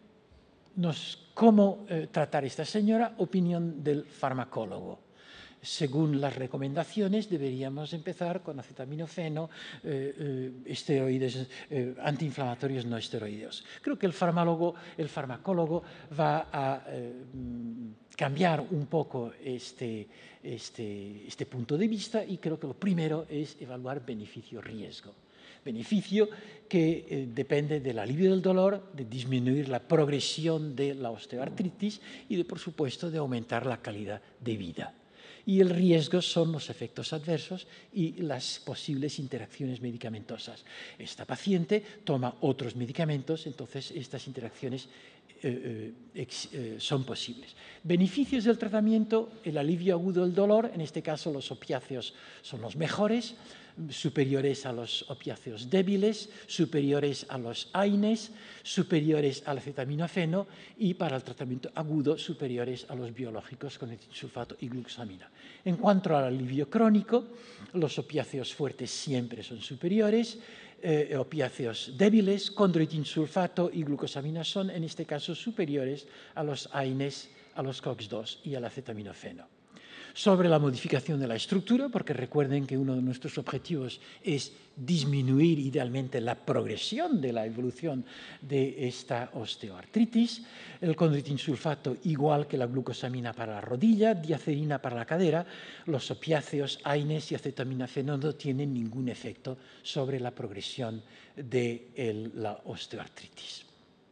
nos, ¿cómo eh, tratar a esta señora? Opinión del farmacólogo. Según las recomendaciones, deberíamos empezar con acetaminofeno, eh, eh, esteroides, eh, antiinflamatorios no esteroideos. Creo que el farmacólogo, el farmacólogo va a eh, cambiar un poco este, este, este punto de vista y creo que lo primero es evaluar beneficio-riesgo. beneficio que eh, depende del alivio del dolor, de disminuir la progresión de la osteoartritis y, de, por supuesto, de aumentar la calidad de vida. Y el riesgo son los efectos adversos y las posibles interacciones medicamentosas. Esta paciente toma otros medicamentos, entonces estas interacciones eh, eh, eh, son posibles. Beneficios del tratamiento: el alivio agudo del dolor, en este caso los opiáceos son los mejores, superiores a los opiáceos débiles, superiores a los AINES, superiores al acetaminofeno, y para el tratamiento agudo superiores a los biológicos con etilsulfato y glucosamina. En cuanto al alivio crónico, los opiáceos fuertes siempre son superiores, eh, opiáceos débiles, condroitinsulfato y glucosamina son en este caso superiores a los AINES, a los COX dos y al acetaminofeno. Sobre la modificación de la estructura, porque recuerden que uno de nuestros objetivos es disminuir idealmente la progresión de la evolución de esta osteoartritis. El condroitinsulfato, igual que la glucosamina para la rodilla, diacerina para la cadera, los opiáceos, AINES y acetaminofeno no tienen ningún efecto sobre la progresión de el, la osteoartritis.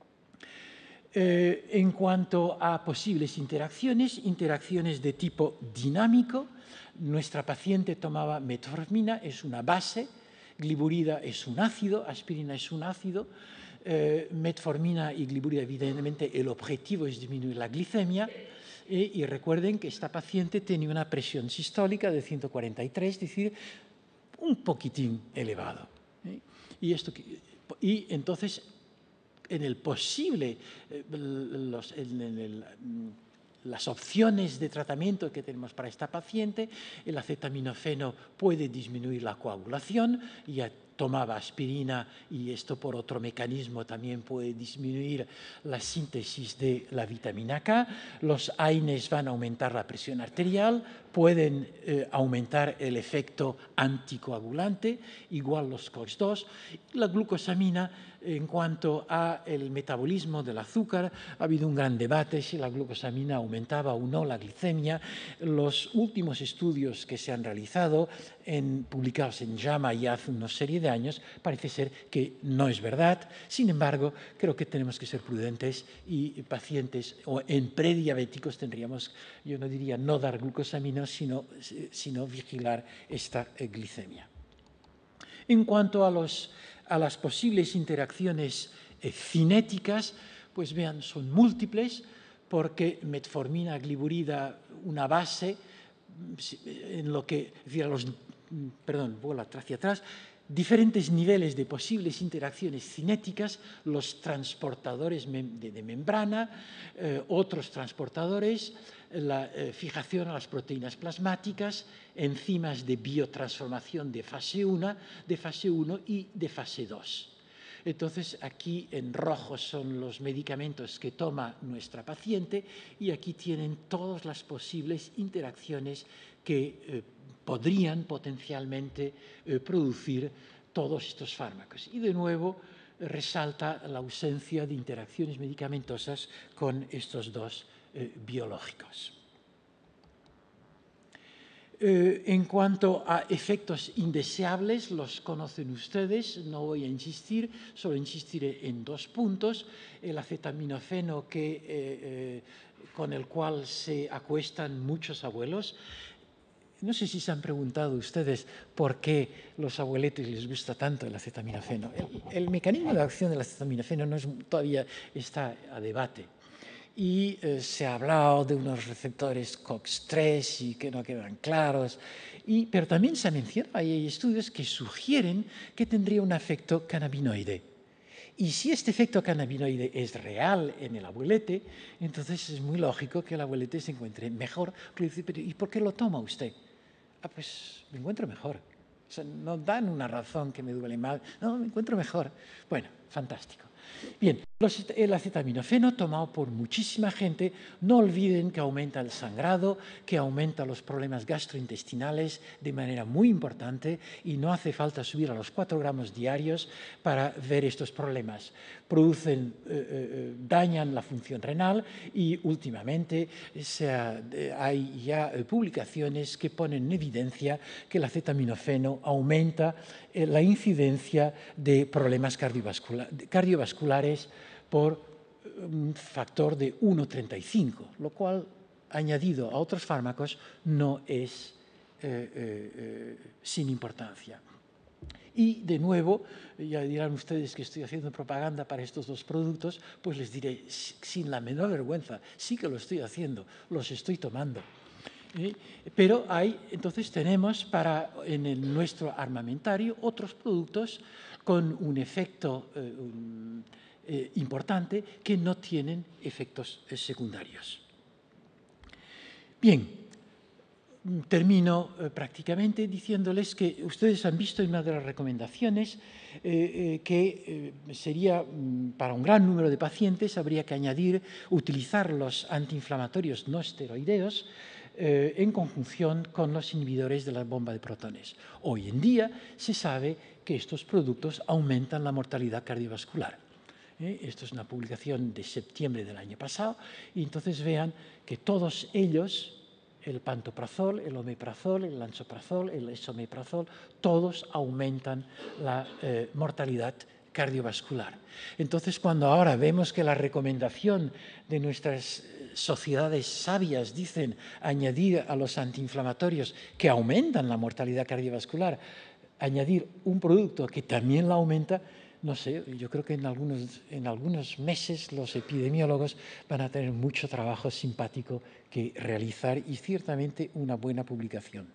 Eh, en cuanto a posibles interacciones, interacciones de tipo dinámico, nuestra paciente tomaba metformina, es una base, gliburida es un ácido, aspirina es un ácido, eh, metformina y gliburida, evidentemente el objetivo es disminuir la glicemia, eh, y recuerden que esta paciente tenía una presión sistólica de ciento cuarenta y tres, es decir, un poquitín elevado. ¿eh? Y, esto, y entonces, en el posible, eh, los, en el, las opciones de tratamiento que tenemos para esta paciente, el acetaminofeno puede disminuir la coagulación, ya tomaba aspirina y esto por otro mecanismo también puede disminuir la síntesis de la vitamina K, los AINES van a aumentar la presión arterial, pueden eh, aumentar el efecto anticoagulante, igual los COX dos, la glucosamina. En cuanto al metabolismo del azúcar, ha habido un gran debate si la glucosamina aumentaba o no la glicemia. Los últimos estudios que se han realizado, en, publicados en JAMA ya hace una serie de años, parece ser que no es verdad. Sin embargo, creo que tenemos que ser prudentes y pacientes o en prediabéticos tendríamos, yo no diría no dar glucosamina, sino, sino vigilar esta eh, glicemia. En cuanto a los a las posibles interacciones eh, cinéticas, pues vean, son múltiples, porque metformina, gliburida, una base, en lo que, es decir, a los, perdón, vuelvo hacia atrás, diferentes niveles de posibles interacciones cinéticas, los transportadores mem de, de membrana, eh, otros transportadores, la eh, fijación a las proteínas plasmáticas, enzimas de biotransformación de fase uno, de fase uno y de fase dos. Entonces, aquí en rojo son los medicamentos que toma nuestra paciente y aquí tienen todas las posibles interacciones que eh, podrían potencialmente eh, producir todos estos fármacos. Y de nuevo resalta la ausencia de interacciones medicamentosas con estos dos eh, biológicos. Eh, en cuanto a efectos indeseables, los conocen ustedes, no voy a insistir, solo insistiré en dos puntos. El acetaminofeno que, eh, eh, con el cual se acuestan muchos abuelos. No sé si se han preguntado ustedes por qué los abueletes les gusta tanto el acetaminofeno. El, el mecanismo de acción del acetaminofeno no es, todavía está a debate. Y eh, se ha hablado de unos receptores COX tres y que no quedan claros, y, pero también se ha mencionado, hay estudios que sugieren que tendría un efecto cannabinoide. Y si este efecto cannabinoide es real en el abuelete, entonces es muy lógico que el abuelete se encuentre mejor. ¿Y por qué lo toma usted? Ah, pues me encuentro mejor. O sea, no dan una razón que me duele mal, no, me encuentro mejor. Bueno, fantástico. Bien, los, el acetaminofeno tomado por muchísima gente, no olviden que aumenta el sangrado, que aumenta los problemas gastrointestinales de manera muy importante y no hace falta subir a los cuatro gramos diarios para ver estos problemas. Producen, eh, eh, dañan la función renal y últimamente se ha, eh, hay ya eh, publicaciones que ponen en evidencia que el acetaminofeno aumenta eh, la incidencia de problemas cardiovascula- cardiovasculares por un factor de uno coma treinta y cinco, lo cual, añadido a otros fármacos, no es eh, eh, sin importancia. Y, de nuevo, ya dirán ustedes que estoy haciendo propaganda para estos dos productos, pues les diré, sin la menor vergüenza, sí que lo estoy haciendo, los estoy tomando. ¿Eh? Pero hay, entonces tenemos para, en el, nuestro armamentario otros productos con un efecto eh, un, eh, importante que no tienen efectos eh, secundarios. Bien. Termino eh, prácticamente diciéndoles que ustedes han visto en una de las recomendaciones eh, eh, que eh, sería, para un gran número de pacientes, habría que añadir, utilizar los antiinflamatorios no esteroideos eh, en conjunción con los inhibidores de la bomba de protones. Hoy en día se sabe que estos productos aumentan la mortalidad cardiovascular. ¿Eh? Esto es una publicación de septiembre del año pasado y entonces vean que todos ellos, el pantoprazol, el omeprazol, el lansoprazol, el esomeprazol, todos aumentan la eh, mortalidad cardiovascular. Entonces, cuando ahora vemos que la recomendación de nuestras sociedades sabias dicen añadir a los antiinflamatorios que aumentan la mortalidad cardiovascular, añadir un producto que también la aumenta, no sé, yo creo que en algunos, en algunos meses los epidemiólogos van a tener mucho trabajo simpático que realizar y ciertamente una buena publicación.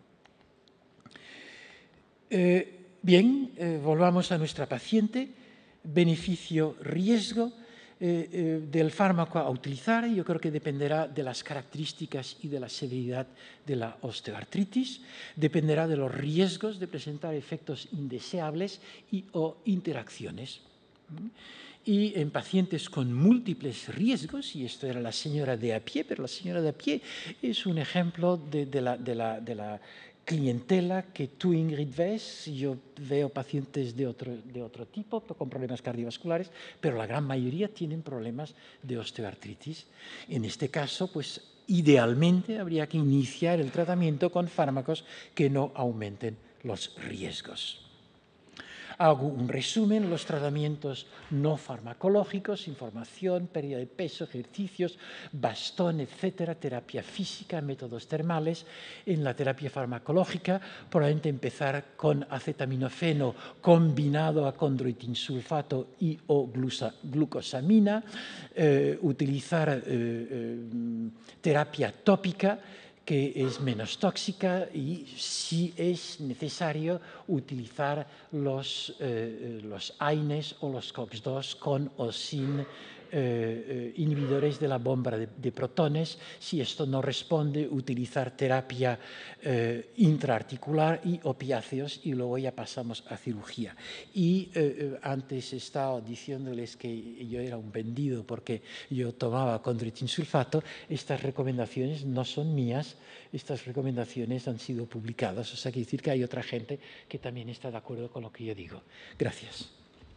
Eh, bien, eh, volvamos a nuestra paciente. Beneficio-riesgo eh, eh, del fármaco a utilizar, yo creo que dependerá de las características y de la severidad de la osteoartritis, dependerá de los riesgos de presentar efectos indeseables y o interacciones. Y en pacientes con múltiples riesgos, y esto era la señora de a pie, pero la señora de a pie es un ejemplo de, de, la, de, la, de la clientela que tú, Ingrid, ves. Yo veo pacientes de otro, de otro tipo, con problemas cardiovasculares, pero la gran mayoría tienen problemas de osteoartritis. En este caso, pues, idealmente habría que iniciar el tratamiento con fármacos que no aumenten los riesgos. Hago un resumen, los tratamientos no farmacológicos, información, pérdida de peso, ejercicios, bastón, etcétera, terapia física, métodos termales. En la terapia farmacológica, probablemente empezar con acetaminofeno combinado a condroitinsulfato y o glusa, glucosamina, eh, utilizar eh, eh, terapia tópica, que es menos tóxica, y si es necesario utilizar los, eh, los A I N E S o los COX dos con o sin eh, eh, inhibidores de la bomba de, de protones. Si esto no responde, utilizar terapia eh, intraarticular y opiáceos, y luego ya pasamos a cirugía. Y eh, antes he estado diciéndoles que yo era un vendido porque yo tomaba condroitinsulfato. Estas recomendaciones no son mías, estas recomendaciones han sido publicadas, o sea, quiere decir que hay otra gente que también está de acuerdo con lo que yo digo. Gracias.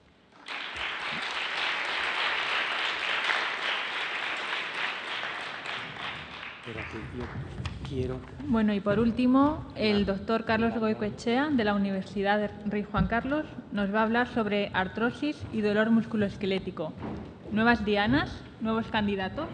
Yo quiero... Bueno, y por último, el doctor Carlos Goicoechea, de la Universidad de Rey Juan Carlos, nos va a hablar sobre artrosis y dolor musculoesquelético. ¿Nuevas dianas? ¿Nuevos candidatos?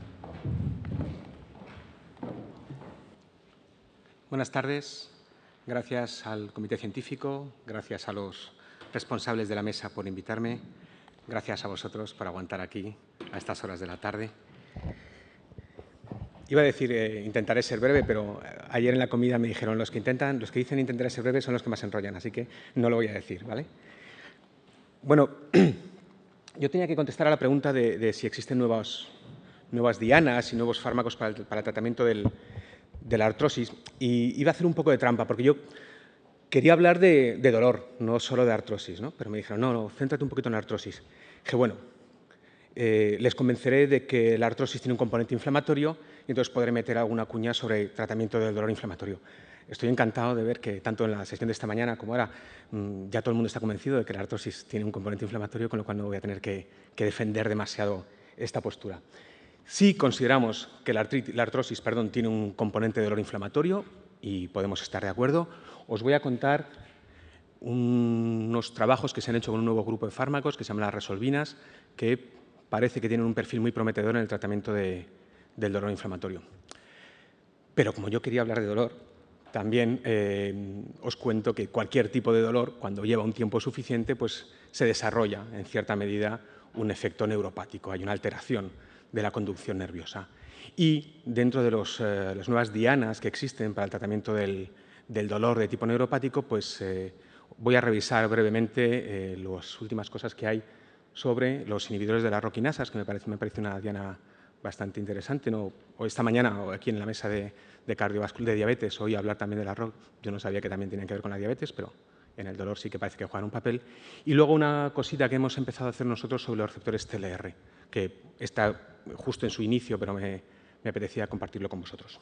Buenas tardes. Gracias al Comité Científico, gracias a los responsables de la mesa por invitarme, gracias a vosotros por aguantar aquí a estas horas de la tarde. Iba a decir, eh, intentaré ser breve, pero ayer en la comida me dijeron los que intentan, los que dicen intentaré ser breve son los que más enrollan, así que no lo voy a decir, ¿vale? Bueno, yo tenía que contestar a la pregunta de, de si existen nuevos, nuevas dianas y nuevos fármacos para el, para el tratamiento del, de la artrosis, y iba a hacer un poco de trampa, porque yo quería hablar de, de dolor, no solo de artrosis, ¿no? Pero me dijeron, no, no, céntrate un poquito en la artrosis. Dije, bueno, eh, les convenceré de que la artrosis tiene un componente inflamatorio y entonces podré meter alguna cuña sobre tratamiento del dolor inflamatorio. Estoy encantado de ver que tanto en la sesión de esta mañana como ahora mmm, ya todo el mundo está convencido de que la artrosis tiene un componente inflamatorio, con lo cual no voy a tener que, que defender demasiado esta postura. Si consideramos que la, la artrosis perdón, tiene un componente de dolor inflamatorio, y podemos estar de acuerdo, os voy a contar un, unos trabajos que se han hecho con un nuevo grupo de fármacos que se llaman las resolvinas, que parece que tienen un perfil muy prometedor en el tratamiento de, del dolor inflamatorio. Pero como yo quería hablar de dolor, también eh, os cuento que cualquier tipo de dolor, cuando lleva un tiempo suficiente, pues se desarrolla en cierta medida un efecto neuropático, hay una alteración de la conducción nerviosa. Y dentro de los, eh, las nuevas dianas que existen para el tratamiento del, del dolor de tipo neuropático, pues eh, voy a revisar brevemente eh, las últimas cosas que hay sobre los inhibidores de las roquinasas, que me parece, me parece una diana bastante interesante. ¿No? O esta mañana, o aquí en la mesa de, de cardiovascular de diabetes, oí hablar también de la R O C. Yo no sabía que también tenían que ver con la diabetes, pero en el dolor sí que parece que juegan un papel. Y luego una cosita que hemos empezado a hacer nosotros sobre los receptores T L R, que está justo en su inicio, pero me, me apetecía compartirlo con vosotros.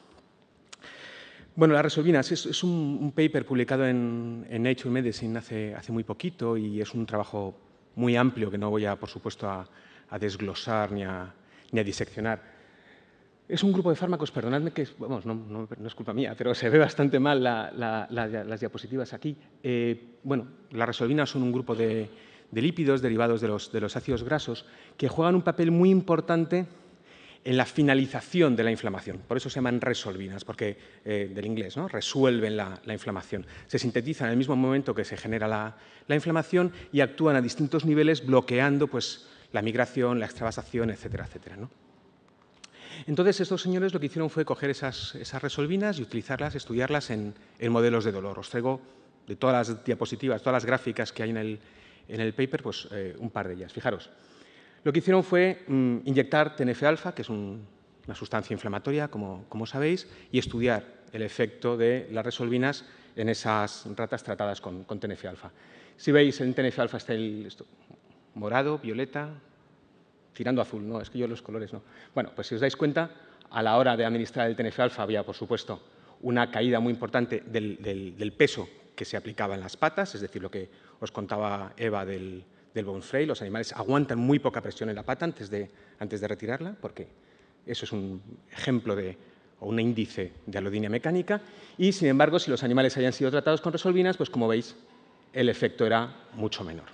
Bueno, las resolvinas es, es un, un paper publicado en, en Nature Medicine hace, hace muy poquito y es un trabajo muy amplio que no voy, a, por supuesto, a, a desglosar ni a, ni a diseccionar. Es un grupo de fármacos, perdonadme que vamos, no, no, no es culpa mía, pero se ve bastante mal la, la, la, las diapositivas aquí. Eh, bueno, las resolvinas son un grupo de, de lípidos derivados de los, de los ácidos grasos que juegan un papel muy importante en la finalización de la inflamación. Por eso se llaman resolvinas, porque eh, del inglés, ¿no? Resuelven la, la inflamación. Se sintetizan en el mismo momento que se genera la, la inflamación y actúan a distintos niveles bloqueando pues, la migración, la extravasación, etcétera, etcétera, ¿no? Entonces, estos señores lo que hicieron fue coger esas, esas resolvinas y utilizarlas, estudiarlas en, en modelos de dolor. Os traigo de todas las diapositivas, todas las gráficas que hay en el, en el paper, pues eh, un par de ellas. Fijaros, lo que hicieron fue mmm, inyectar T N F alfa, que es un, una sustancia inflamatoria, como, como sabéis, y estudiar el efecto de las resolvinas en esas ratas tratadas con, con T N F alfa. Si veis, en T N F alfa está el esto, morado, violeta, tirando azul, no, es que yo los colores no. Bueno, pues si os dais cuenta, a la hora de administrar el T N F alfa había, por supuesto, una caída muy importante del, del, del peso que se aplicaba en las patas, es decir, lo que os contaba Eva del, del bone frail. Los animales aguantan muy poca presión en la pata antes de, antes de retirarla, porque eso es un ejemplo de, o un índice de alodinia mecánica. Y, sin embargo, si los animales habían sido tratados con resolvinas, pues como veis, el efecto era mucho menor.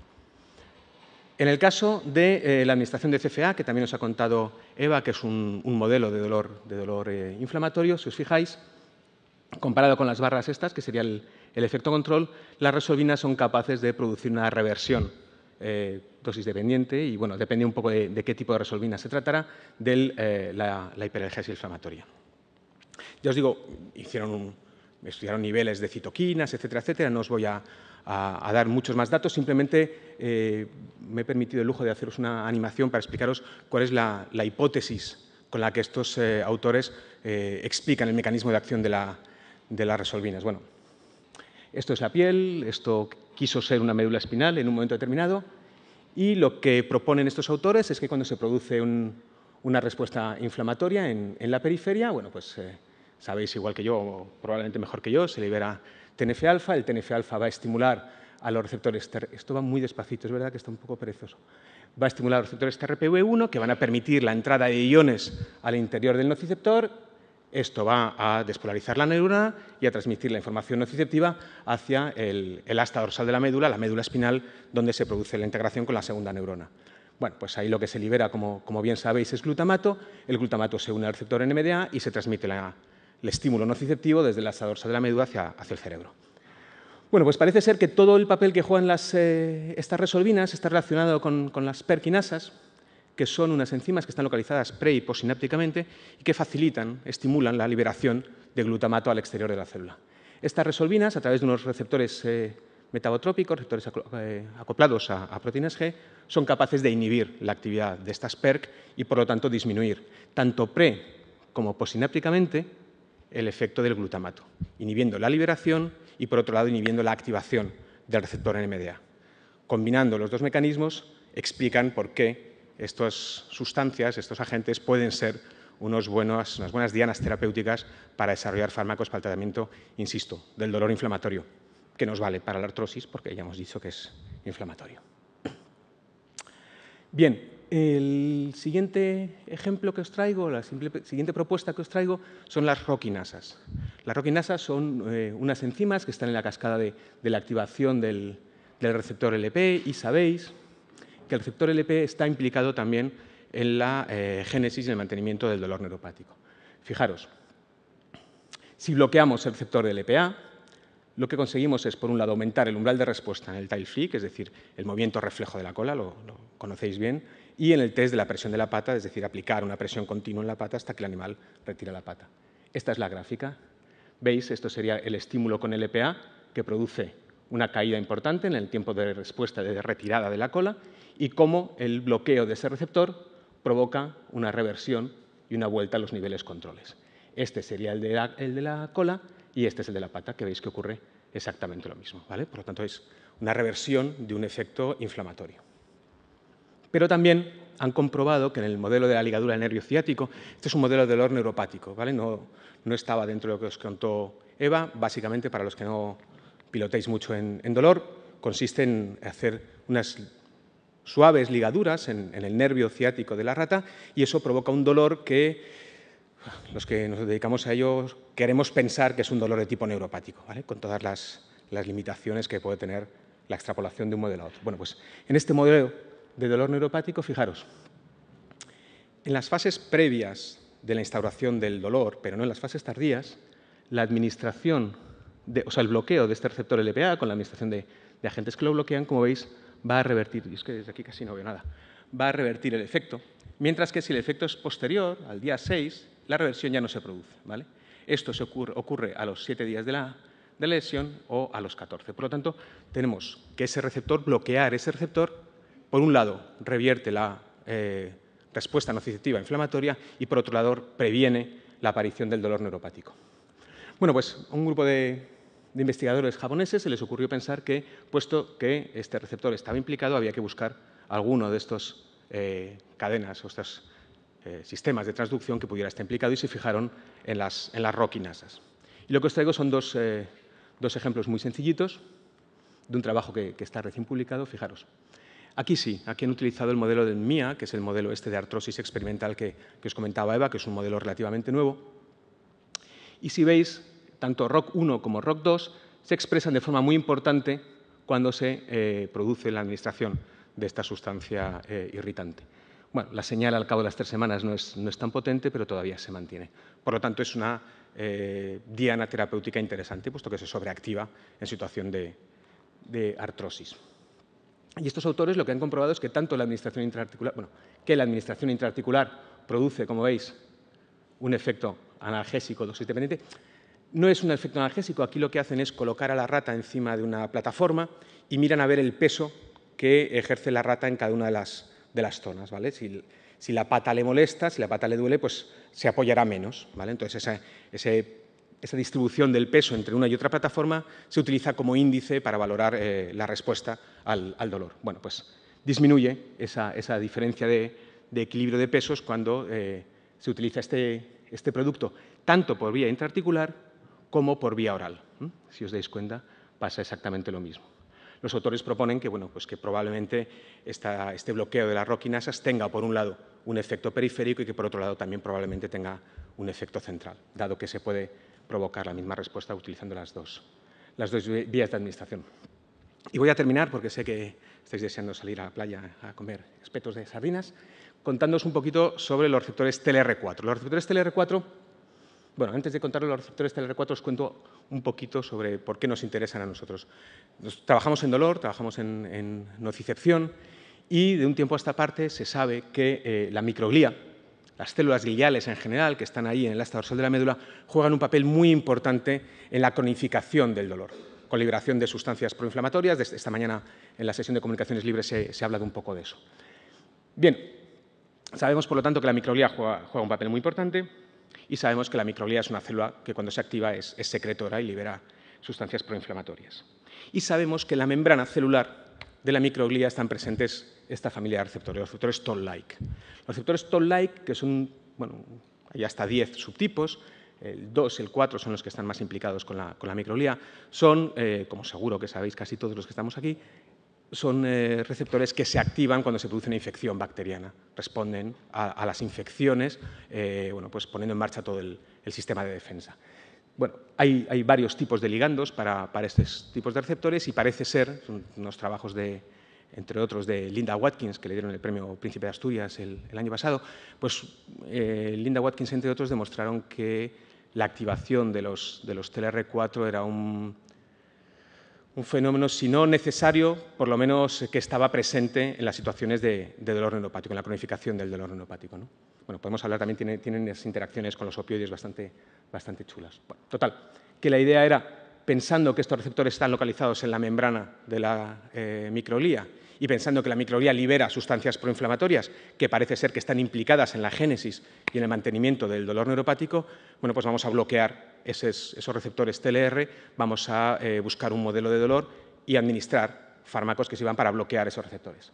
En el caso de eh, la administración de C F A, que también os ha contado Eva, que es un, un modelo de dolor, de dolor eh, inflamatorio, si os fijáis, comparado con las barras estas, que sería el, el efecto control, las resolvinas son capaces de producir una reversión eh, dosis dependiente y, bueno, depende un poco de, de qué tipo de resolvina se tratará, de eh, la, la hiperalgesia inflamatoria. Ya os digo, hicieron un, estudiaron niveles de citoquinas, etcétera, etcétera, no os voy a A, a dar muchos más datos, simplemente eh, me he permitido el lujo de haceros una animación para explicaros cuál es la, la hipótesis con la que estos eh, autores eh, explican el mecanismo de acción de, la, de las resolvinas. Bueno, esto es la piel, esto quiso ser una médula espinal en un momento determinado y lo que proponen estos autores es que cuando se produce un, una respuesta inflamatoria en, en la periferia, bueno, pues eh, sabéis igual que yo, o probablemente mejor que yo, se libera T N F alfa, el T N F alfa va a estimular a los receptores, esto va muy despacito, es verdad que está un poco perezoso, va a estimular a los receptores T R P V uno que van a permitir la entrada de iones al interior del nociceptor, esto va a despolarizar la neurona y a transmitir la información nociceptiva hacia el, el asta dorsal de la médula, la médula espinal, donde se produce la integración con la segunda neurona. Bueno, pues ahí lo que se libera, como, como bien sabéis, es glutamato, el glutamato se une al receptor N M D A y se transmite la el estímulo nociceptivo desde la asta dorsal de la médula hacia, hacia el cerebro. Bueno, pues parece ser que todo el papel que juegan las, eh, estas resolvinas está relacionado con, con las perquinasas, que son unas enzimas que están localizadas pre- y postsinápticamente y que facilitan, estimulan la liberación de glutamato al exterior de la célula. Estas resolvinas, a través de unos receptores eh, metabotrópicos, receptores eh, acoplados a, a proteínas G, son capaces de inhibir la actividad de estas PERC y, por lo tanto, disminuir, tanto pre- como postsinápticamente, el efecto del glutamato, inhibiendo la liberación y, por otro lado, inhibiendo la activación del receptor N M D A. Combinando los dos mecanismos, explican por qué estas sustancias, estos agentes, pueden ser unos buenos, unas buenas dianas terapéuticas para desarrollar fármacos para el tratamiento, insisto, del dolor inflamatorio, que nos vale para la artrosis porque ya hemos dicho que es inflamatorio. Bien, el siguiente ejemplo que os traigo, la siguiente propuesta que os traigo son las roquinasas. Las roquinasas son eh, unas enzimas que están en la cascada de, de la activación del, del receptor L P y sabéis que el receptor L P está implicado también en la eh, génesis y el mantenimiento del dolor neuropático. Fijaros, si bloqueamos el receptor de L P A, lo que conseguimos es, por un lado, aumentar el umbral de respuesta en el tail flick, es decir, el movimiento reflejo de la cola, lo, lo conocéis bien, y en el test de la presión de la pata, es decir, aplicar una presión continua en la pata hasta que el animal retira la pata. Esta es la gráfica. ¿Veis? Esto sería el estímulo con L P A, que produce una caída importante en el tiempo de respuesta de retirada de la cola, y cómo el bloqueo de ese receptor provoca una reversión y una vuelta a los niveles controles. Este sería el de la, el de la cola y este es el de la pata, que veis que ocurre exactamente lo mismo, ¿vale? Por lo tanto, es una reversión de un efecto inflamatorio. Pero también han comprobado que en el modelo de la ligadura del nervio ciático, este es un modelo de dolor neuropático, ¿vale? No, no estaba dentro de lo que os contó Eva, básicamente, para los que no pilotéis mucho en, en dolor, consiste en hacer unas suaves ligaduras en, en el nervio ciático de la rata y eso provoca un dolor que los que nos dedicamos a ello queremos pensar que es un dolor de tipo neuropático, ¿vale? Con todas las, las limitaciones que puede tener la extrapolación de un modelo a otro. Bueno, pues en este modelo de dolor neuropático, fijaros, en las fases previas de la instauración del dolor, pero no en las fases tardías, la administración, de, o sea, el bloqueo de este receptor L P A con la administración de, de agentes que lo bloquean, como veis, va a revertir, y es que desde aquí casi no veo nada, va a revertir el efecto, mientras que si el efecto es posterior, al día seis, la reversión ya no se produce, ¿vale? Esto se ocurre, ocurre a los siete días de la, de la lesión o a los catorce. Por lo tanto, tenemos que ese receptor, bloquear ese receptor, por un lado, revierte la eh, respuesta nociceptiva inflamatoria y, por otro lado, previene la aparición del dolor neuropático. Bueno, pues a un grupo de, de investigadores japoneses se les ocurrió pensar que, puesto que este receptor estaba implicado, había que buscar alguno de estos eh, cadenas o estos eh, sistemas de transducción que pudiera estar implicado y se fijaron en las, en las roquinasas. Y lo que os traigo son dos, eh, dos ejemplos muy sencillitos de un trabajo que, que está recién publicado. Fijaros. Aquí sí, aquí han utilizado el modelo del M I A, que es el modelo este de artrosis experimental que, que os comentaba Eva, que es un modelo relativamente nuevo. Y si veis, tanto R O C uno como R O C dos se expresan de forma muy importante cuando se eh, produce la administración de esta sustancia eh, irritante. Bueno, la señal al cabo de las tres semanas no es, no es tan potente, pero todavía se mantiene. Por lo tanto, es una eh, diana terapéutica interesante, puesto que se sobreactiva en situación de, de artrosis. Y estos autores lo que han comprobado es que tanto la administración intraarticular, bueno, que la administración intraarticular produce, como veis, un efecto analgésico dosis dependiente. No es un efecto analgésico, aquí lo que hacen es colocar a la rata encima de una plataforma y miran a ver el peso que ejerce la rata en cada una de las, de las zonas, ¿vale? Si, si la pata le molesta, si la pata le duele, pues se apoyará menos, ¿vale? Entonces, esa, ese, esa distribución del peso entre una y otra plataforma se utiliza como índice para valorar eh, la respuesta al, al dolor. Bueno, pues disminuye esa, esa diferencia de, de equilibrio de pesos cuando eh, se utiliza este, este producto, tanto por vía intraarticular como por vía oral. ¿Mm? Si os dais cuenta, pasa exactamente lo mismo. Los autores proponen que, bueno, pues que probablemente esta, este bloqueo de las roquinasas tenga, por un lado, un efecto periférico y que, por otro lado, también probablemente tenga un efecto central, dado que se puede provocar la misma respuesta utilizando las dos, las dos vías de administración. Y voy a terminar, porque sé que estáis deseando salir a la playa a comer espetos de sardinas, contándoos un poquito sobre los receptores T L R cuatro. Los receptores T L R cuatro, bueno, antes de contaros los receptores T L R cuatro, os cuento un poquito sobre por qué nos interesan a nosotros. Nos, trabajamos en dolor, trabajamos en, en nocicepción y de un tiempo a esta parte se sabe que eh, la microglía, las células gliales en general, que están ahí en el asta dorsal de la médula, juegan un papel muy importante en la cronificación del dolor, con liberación de sustancias proinflamatorias. Desde esta mañana en la sesión de comunicaciones libres se, se ha hablado un poco de eso. Bien, sabemos por lo tanto que la microglía juega, juega un papel muy importante y sabemos que la microglía es una célula que cuando se activa es, es secretora y libera sustancias proinflamatorias. Y sabemos que en la membrana celular de la microglía están presentes esta familia de receptores, los receptores Toll-like. Los receptores Toll-like, que son, bueno, hay hasta diez subtipos, el dos y el cuatro son los que están más implicados con la, con la microglía, son, eh, como seguro que sabéis casi todos los que estamos aquí, son eh, receptores que se activan cuando se produce una infección bacteriana. Responden a, a las infecciones, eh, bueno, pues poniendo en marcha todo el, el sistema de defensa. Bueno, hay, hay varios tipos de ligandos para, para estos tipos de receptores y parece ser, son unos trabajos de, entre otros, de Linda Watkins, que le dieron el premio Príncipe de Asturias el, el año pasado, pues eh, Linda Watkins, entre otros, demostraron que la activación de los, de los T L R cuatro era un, un fenómeno, si no necesario, por lo menos que estaba presente en las situaciones de, de dolor neuropático, en la cronificación del dolor neuropático, ¿no? Bueno, podemos hablar también, tiene, tienen unas interacciones con los opioides bastante, bastante chulas. Bueno, total, que la idea era, pensando que estos receptores están localizados en la membrana de la eh, microglía y pensando que la microglía libera sustancias proinflamatorias que parece ser que están implicadas en la génesis y en el mantenimiento del dolor neuropático, bueno, pues vamos a bloquear esos, esos receptores T L R, vamos a eh, buscar un modelo de dolor y administrar fármacos que sirvan para bloquear esos receptores.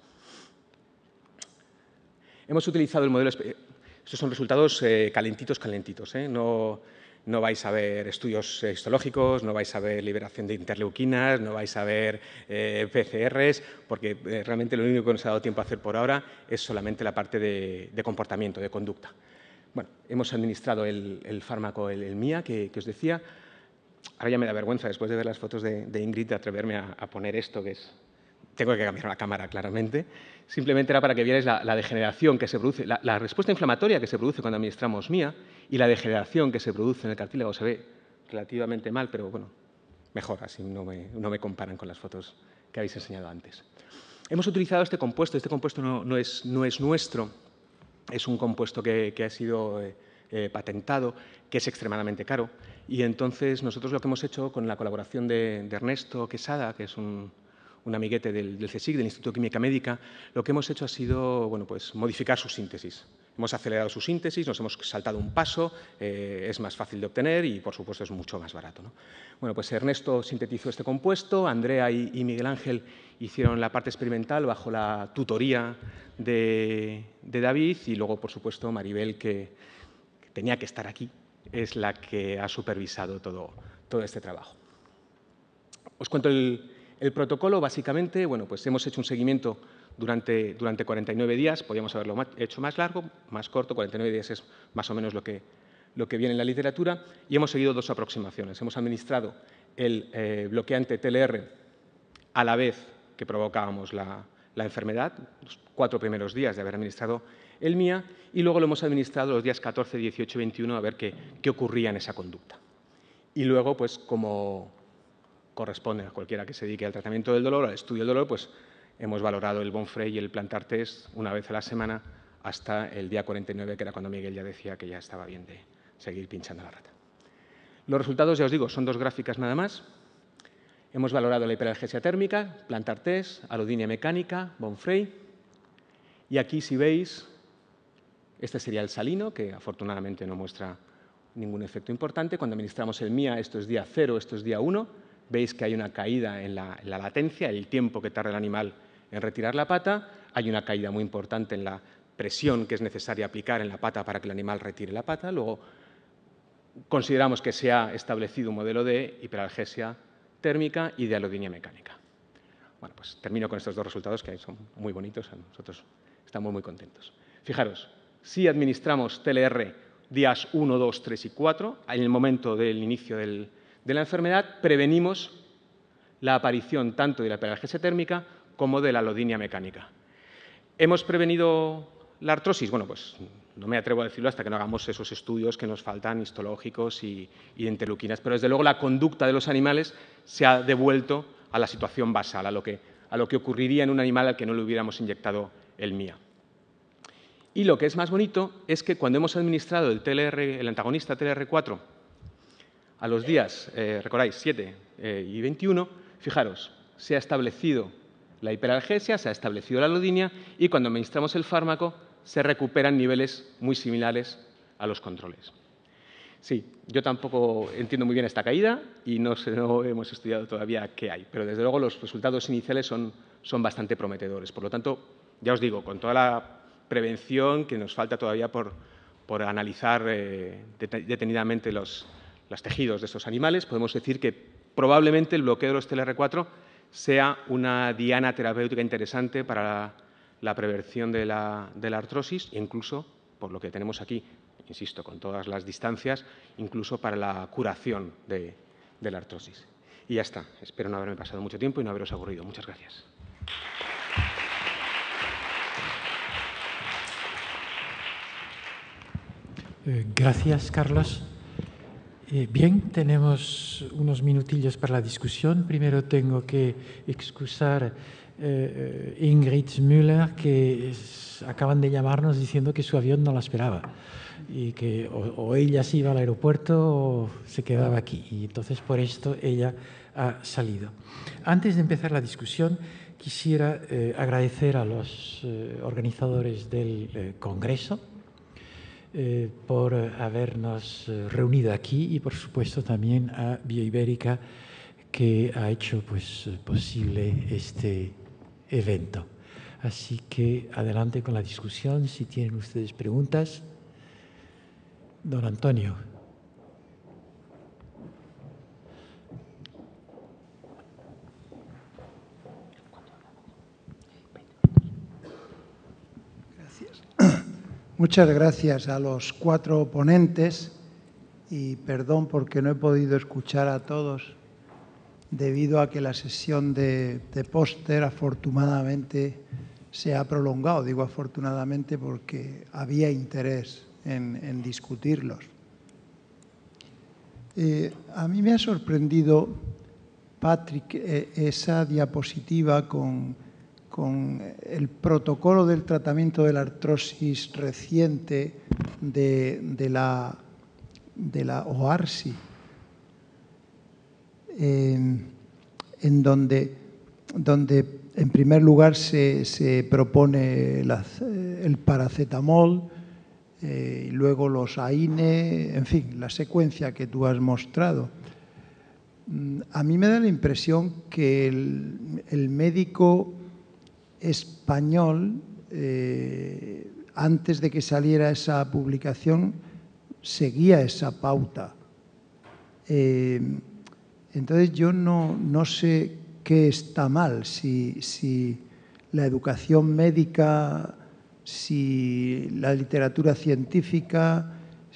Hemos utilizado el modelo... Estos son resultados eh, calentitos, calentitos. ¿eh? No, no vais a ver estudios histológicos, no vais a ver liberación de interleuquinas, no vais a ver eh, P C Rs, porque eh, realmente lo único que nos ha dado tiempo a hacer por ahora es solamente la parte de, de comportamiento, de conducta. Bueno, hemos administrado el, el fármaco, el, el M I A, que, que os decía. Ahora ya me da vergüenza, después de ver las fotos de, de Ingrid, de atreverme a, a poner esto, que es... Tengo que cambiar la cámara, claramente. Simplemente era para que vierais la, la degeneración que se produce, la, la respuesta inflamatoria que se produce cuando administramos M I A y la degeneración que se produce en el cartílago. Se ve relativamente mal, pero bueno, mejor, así no me, no me comparan con las fotos que habéis enseñado antes. Hemos utilizado este compuesto. Este compuesto no, no, es, no es nuestro, es un compuesto que, que ha sido eh, eh, patentado, que es extremadamente caro. Y entonces nosotros lo que hemos hecho con la colaboración de, de Ernesto Quesada, que es un... un amiguete del, del CSIC, del Instituto de Química Médica, lo que hemos hecho ha sido bueno, pues, modificar su síntesis. Hemos acelerado su síntesis, nos hemos saltado un paso, eh, es más fácil de obtener y, por supuesto, es mucho más barato, ¿no? Bueno, pues Ernesto sintetizó este compuesto, Andrea y, y Miguel Ángel hicieron la parte experimental bajo la tutoría de, de David y luego, por supuesto, Maribel, que, que tenía que estar aquí, es la que ha supervisado todo, todo este trabajo. Os cuento el... El protocolo, básicamente, bueno, pues hemos hecho un seguimiento durante, durante cuarenta y nueve días, podríamos haberlo hecho más largo, más corto, cuarenta y nueve días es más o menos lo que, lo que viene en la literatura, y hemos seguido dos aproximaciones. Hemos administrado el eh, bloqueante T L R a la vez que provocábamos la, la enfermedad, los cuatro primeros días de haber administrado el M I A, y luego lo hemos administrado los días catorce, dieciocho y veintiuno a ver qué, qué ocurría en esa conducta. Y luego, pues, como corresponde a cualquiera que se dedique al tratamiento del dolor, al estudio del dolor, pues hemos valorado el Bonfrey y el plantar test una vez a la semana hasta el día cuarenta y nueve, que era cuando Miguel ya decía que ya estaba bien de seguir pinchando la rata. Los resultados, ya os digo, son dos gráficas nada más. Hemos valorado la hiperalgesia térmica, plantar test, alodinia mecánica, Bonfrey. Y aquí, si veis, este sería el salino, que afortunadamente no muestra ningún efecto importante. Cuando administramos el M I A, esto es día cero, esto es día uno. Veis que hay una caída en la, en la latencia, el tiempo que tarda el animal en retirar la pata. Hay una caída muy importante en la presión que es necesaria aplicar en la pata para que el animal retire la pata. Luego, consideramos que se ha establecido un modelo de hiperalgesia térmica y de alodinia mecánica. Bueno, pues termino con estos dos resultados que son muy bonitos. Nosotros estamos muy contentos. Fijaros, si administramos T L R días uno, dos, tres y cuatro, en el momento del inicio del de la enfermedad, prevenimos la aparición tanto de la hiperalgesia térmica como de la alodinia mecánica. ¿Hemos prevenido la artrosis? Bueno, pues no me atrevo a decirlo hasta que no hagamos esos estudios que nos faltan, histológicos y, y de interleuquinas, pero desde luego la conducta de los animales se ha devuelto a la situación basal, a lo que, a lo que ocurriría en un animal al que no le hubiéramos inyectado el M I A. Y lo que es más bonito es que cuando hemos administrado el T L R, el antagonista T L R cuatro, a los días, eh, recordáis, siete eh, y veintiuno, fijaros, se ha establecido la hiperalgesia, se ha establecido la alodinia y cuando administramos el fármaco se recuperan niveles muy similares a los controles. Sí, yo tampoco entiendo muy bien esta caída y no, sé, no hemos estudiado todavía qué hay, pero desde luego los resultados iniciales son, son bastante prometedores. Por lo tanto, ya os digo, con toda la prevención que nos falta todavía por, por analizar eh, detenidamente los, los tejidos de estos animales, podemos decir que probablemente el bloqueo de los T L R cuatro sea una diana terapéutica interesante para la, la prevención de la, de la artrosis e incluso, por lo que tenemos aquí, insisto, con todas las distancias, incluso para la curación de, de la artrosis. Y ya está. Espero no haberme pasado mucho tiempo y no haberos aburrido. Muchas gracias. Eh, gracias, Carlos. Eh, bien, tenemos unos minutillos para la discusión. Primero tengo que excusar eh, Ingrid Müller, que es, acaban de llamarnos diciendo que su avión no la esperaba y que o, o ella se iba al aeropuerto o se quedaba aquí. Y entonces por esto ella ha salido. Antes de empezar la discusión, quisiera eh, agradecer a los eh, organizadores del eh, Congreso Eh, por habernos eh, reunido aquí y, por supuesto, también a Bioibérica, que ha hecho pues, posible este evento. Así que adelante con la discusión. Si tienen ustedes preguntas. Don Antonio. Muchas gracias a los cuatro ponentes y perdón porque no he podido escuchar a todos debido a que la sesión de, de póster afortunadamente se ha prolongado. Digo afortunadamente porque había interés en, en discutirlos. Eh, a mí me ha sorprendido, Patrick, eh, esa diapositiva con... con el protocolo del tratamiento de la artrosis reciente de, de la, de la O A R S I, eh, en donde, donde en primer lugar se, se propone la, el paracetamol, eh, y luego los A I N E, en fin, la secuencia que tú has mostrado. A mí me da la impresión que el, el médico español, eh, antes de que saliera esa publicación, seguía esa pauta. Eh, entonces yo no, no sé qué está mal, si, si la educación médica, si la literatura científica,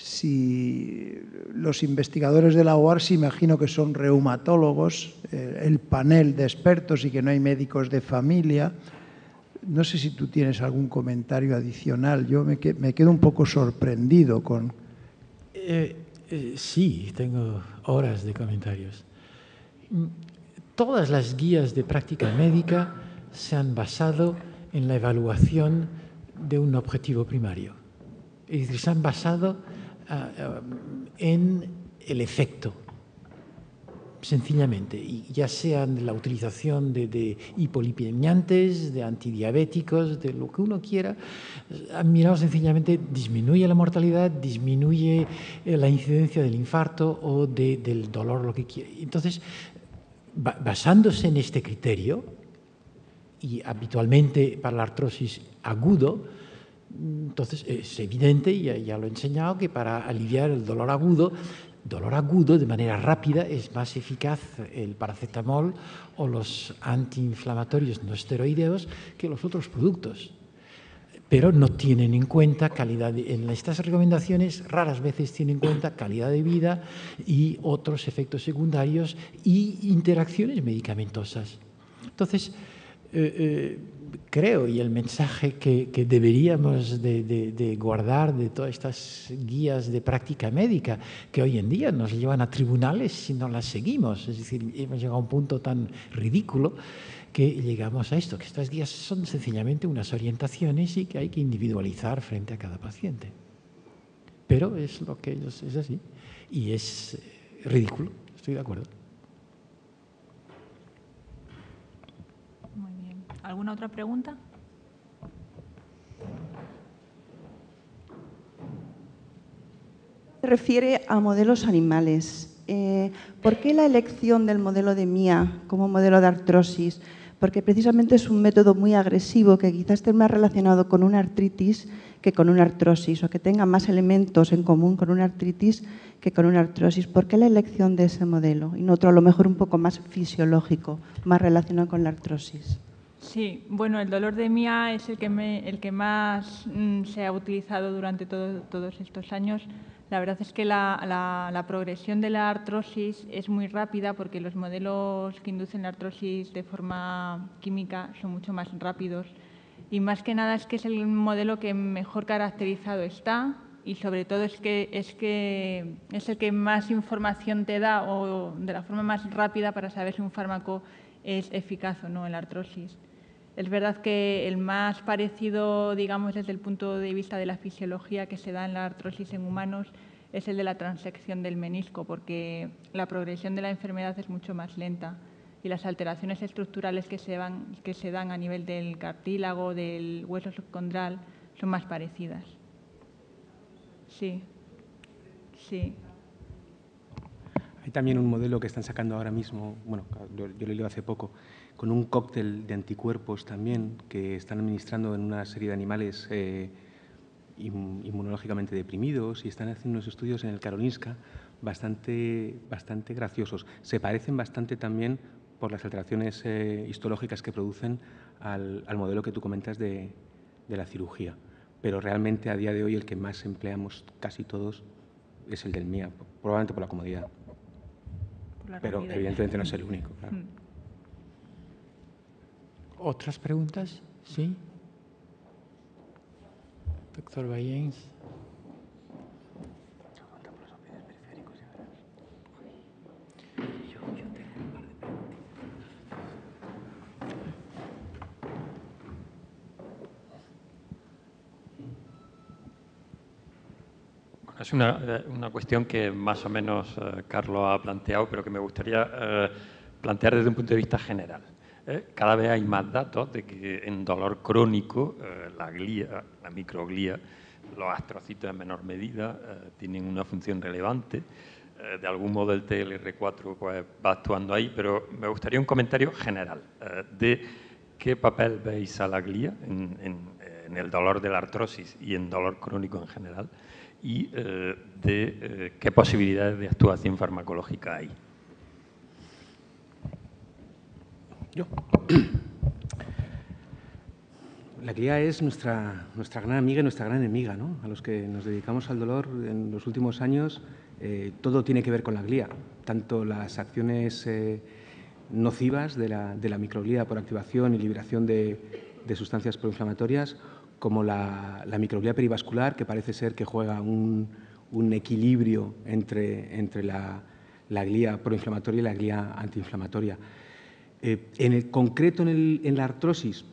si los investigadores de la O A R S I, imagino que son reumatólogos, eh, el panel de expertos y que no hay médicos de familia. No sé si tú tienes algún comentario adicional. Yo me, que, me quedo un poco sorprendido con... Eh, eh, sí, tengo horas de comentarios. Todas las guías de práctica médica se han basado en la evaluación de un objetivo primario. Es decir, se han basado uh, uh, en el efecto, sencillamente, y ya sean de la utilización de, de hipolipemiantes, de antidiabéticos, de lo que uno quiera, han mirado sencillamente, disminuye la mortalidad, disminuye eh, la incidencia del infarto o de, del dolor, lo que quiera. Entonces, ba basándose en este criterio, y habitualmente para la artrosis agudo, entonces es evidente, ya, ya lo he enseñado, que para aliviar el dolor agudo, dolor agudo de manera rápida es más eficaz el paracetamol o los antiinflamatorios no esteroideos que los otros productos. Pero no tienen en cuenta calidad de, en estas recomendaciones raras veces tienen en cuenta calidad de vida y otros efectos secundarios y interacciones medicamentosas. Entonces, eh, eh, creo, y el mensaje que, que deberíamos de, de, de guardar de todas estas guías de práctica médica, que hoy en día nos llevan a tribunales si no las seguimos, es decir, hemos llegado a un punto tan ridículo que llegamos a esto, que estas guías son sencillamente unas orientaciones y que hay que individualizar frente a cada paciente. Pero es lo que ellos, es así, y es ridículo, estoy de acuerdo. ¿Alguna otra pregunta? Se refiere a modelos animales. Eh, ¿Por qué la elección del modelo de Mia como modelo de artrosis porque precisamente es un método muy agresivo que quizás esté más relacionado con una artritis que con una artrosis, o que tenga más elementos en común con una artritis que con una artrosis. ¿Por qué la elección de ese modelo y no otro, a lo mejor un poco más fisiológico, más relacionado con la artrosis? Sí, bueno, el dolor de Mia es el que, me, el que más mm, se ha utilizado durante todo, todos estos años. La verdad es que la, la, la progresión de la artrosis es muy rápida porque los modelos que inducen la artrosis de forma química son mucho más rápidos. Y más que nada es que es el modelo que mejor caracterizado está y sobre todo es que es, que es el que más información te da o de la forma más rápida para saber si un fármaco es eficaz o no en la artrosis. Es verdad que el más parecido, digamos, desde el punto de vista de la fisiología que se da en la artrosis en humanos es el de la transección del menisco, porque la progresión de la enfermedad es mucho más lenta y las alteraciones estructurales que se, van, que se dan a nivel del cartílago, del hueso subcondral, son más parecidas. Sí, sí. Hay también un modelo que están sacando ahora mismo, bueno, yo, yo lo he leído hace poco, con un cóctel de anticuerpos también que están administrando en una serie de animales eh, inmunológicamente deprimidos y están haciendo unos estudios en el Karolinska bastante, bastante graciosos. Se parecen bastante también por las alteraciones eh, histológicas que producen al, al modelo que tú comentas de, de la cirugía. Pero realmente a día de hoy el que más empleamos casi todos es el del Mia, probablemente por la comodidad. Pero evidentemente no es el único, claro. ¿Otras preguntas? Sí. Doctor Bayens. Es una, una cuestión que más o menos eh, Carlos ha planteado, pero que me gustaría eh, plantear desde un punto de vista general. Eh, cada vez hay más datos de que en dolor crónico eh, la glía, la microglía, los astrocitos en menor medida eh, tienen una función relevante. Eh, de algún modo el T L R cuatro pues, va actuando ahí, pero me gustaría un comentario general eh, de qué papel veis a la glía en, en, en el dolor de la artrosis y en dolor crónico en general, y eh, de eh, qué posibilidades de actuación farmacológica hay. Yo. La glía es nuestra, nuestra gran amiga y nuestra gran enemiga, ¿no? A los que nos dedicamos al dolor en los últimos años, eh, todo tiene que ver con la glía, tanto las acciones eh, nocivas de la, de la microglía por activación y liberación de, de sustancias proinflamatorias, como la, la microglía perivascular, que parece ser que juega un, un equilibrio entre, entre la, la glía proinflamatoria y la glía antiinflamatoria. Eh, en el concreto, en, el, en la artrosis,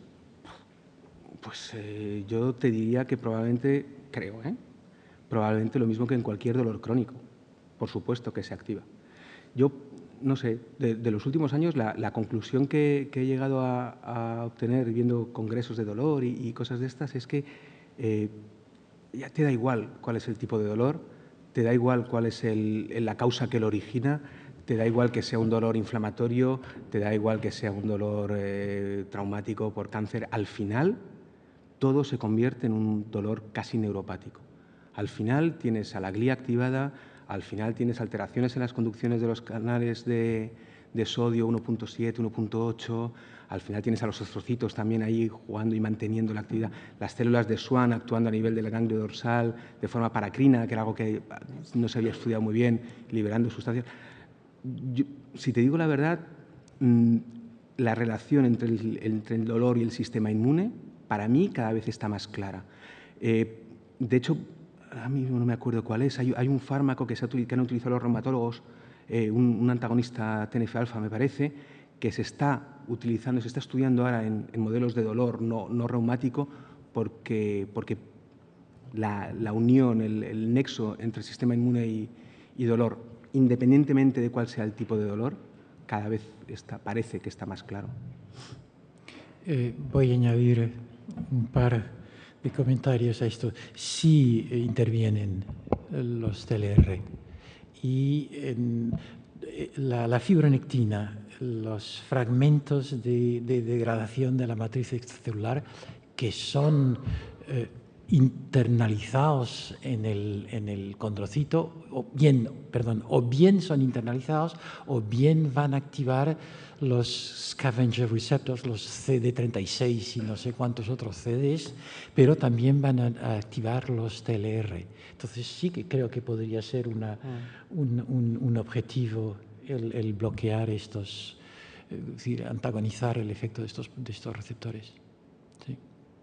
pues eh, yo te diría que probablemente, creo, ¿eh? probablemente lo mismo que en cualquier dolor crónico, por supuesto que se activa. Yo, no sé, de, de los últimos años la, la conclusión que, que he llegado a, a obtener viendo congresos de dolor y, y cosas de estas es que eh, ya te da igual cuál es el tipo de dolor, te da igual cuál es el, la causa que lo origina, te da igual que sea un dolor inflamatorio, te da igual que sea un dolor eh, traumático por cáncer. Al final, todo se convierte en un dolor casi neuropático. Al final tienes a la glía activada, al final tienes alteraciones en las conducciones de los canales de, de sodio uno punto siete, uno punto ocho, al final tienes a los astrocitos también ahí jugando y manteniendo la actividad, las células de Schwann actuando a nivel del ganglio dorsal de forma paracrina, que era algo que no se había estudiado muy bien, liberando sustancias. Yo, si te digo la verdad, mmm, la relación entre el, entre el dolor y el sistema inmune, para mí cada vez está más clara. Eh, de hecho, a mí no me acuerdo cuál es, hay, hay un fármaco que, se ha, que han utilizado los reumatólogos, eh, un, un antagonista T N F alfa, me parece, que se está utilizando, se está estudiando ahora en, en modelos de dolor no, no reumático porque, porque la, la unión, el, el nexo entre sistema inmune y, y dolor, independientemente de cuál sea el tipo de dolor, cada vez está, parece que está más claro. Eh, voy a añadir un par de comentarios a esto. Sí intervienen los T L R y en, la, la fibronectina, los fragmentos de, de degradación de la matriz extracelular que son eh, internalizados en el, en el condrocito, o bien, perdón, o bien son internalizados o bien van a activar los scavenger receptors, los C D treinta y seis y no sé cuántos otros C Ds, pero también van a, a activar los T L R. Entonces sí que creo que podría ser una, un, un, un objetivo el, el bloquear estos, es decir, antagonizar el efecto de estos, de estos receptores. ¿Sí?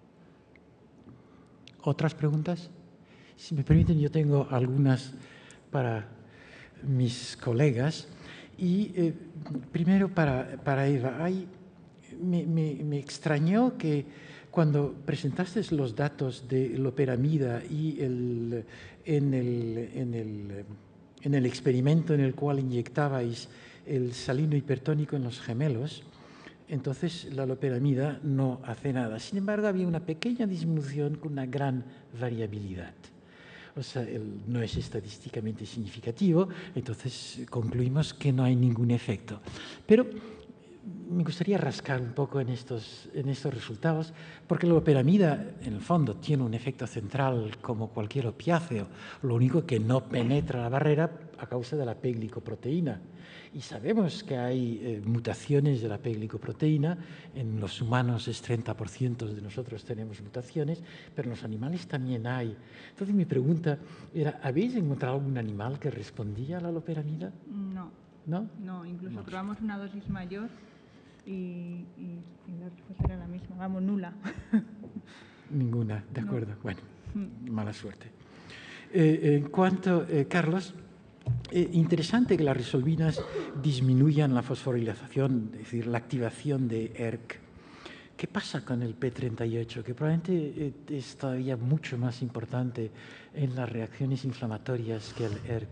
¿Otras preguntas? Si me permiten, yo tengo algunas para mis colegas. Y eh, primero para, para Eva, hay, me, me, me extrañó que cuando presentaste los datos de loperamida y el, en, el, en, el, en el experimento en el cual inyectabais el salino hipertónico en los gemelos, entonces la loperamida no hace nada. Sin embargo, había una pequeña disminución con una gran variabilidad. O sea, el, no es estadísticamente significativo, entonces concluimos que no hay ningún efecto. Pero me gustaría rascar un poco en estos, en estos resultados, porque la loperamida, en el fondo, tiene un efecto central como cualquier opiáceo, lo único que no penetra la barrera a causa de la P glicoproteína. Y sabemos que hay eh, mutaciones de la P glicoproteína, en los humanos es treinta por ciento de nosotros tenemos mutaciones, pero en los animales también hay. Entonces mi pregunta era, ¿habéis encontrado algún animal que respondía a la loperamida? No. ¿No? No, incluso No. probamos una dosis mayor y, y, y la respuesta era la misma, vamos, nula. Ninguna, de No. acuerdo. Bueno, mala suerte. Eh, en cuanto, eh, Carlos, eh, interesante que las resolvinas disminuyan la fosforilación, es decir, la activación de E R C. ¿Qué pasa con el P treinta y ocho? Que probablemente eh, es todavía mucho más importante en las reacciones inflamatorias que el E R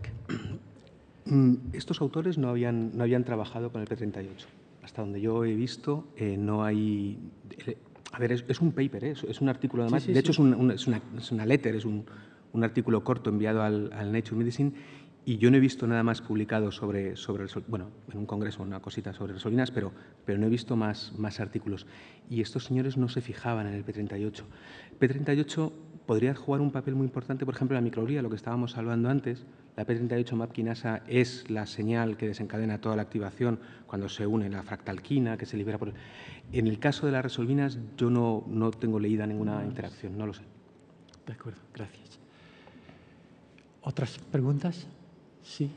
C. Estos autores no habían, no habían trabajado con el P treinta y ocho. Hasta donde yo he visto, eh, no hay... A ver, es, es un paper, ¿eh? es, es un artículo además. Sí, sí, de sí. hecho, es, un, un, es, una, es una letter, es un, un artículo corto enviado al, al Nature Medicine, y yo no he visto nada más publicado sobre, sobre bueno, en un congreso, una cosita sobre resolvinas, pero, pero no he visto más, más artículos. Y estos señores no se fijaban en el P treinta y ocho. P treinta y ocho podría jugar un papel muy importante, por ejemplo, en la microglía, lo que estábamos hablando antes. La P treinta y ocho MAP quinasa es la señal que desencadena toda la activación cuando se une la fractalquina, que se libera por... En el caso de las resolvinas, yo no, no tengo leída ninguna interacción, no lo sé. De acuerdo, gracias. ¿Otras preguntas? Sí.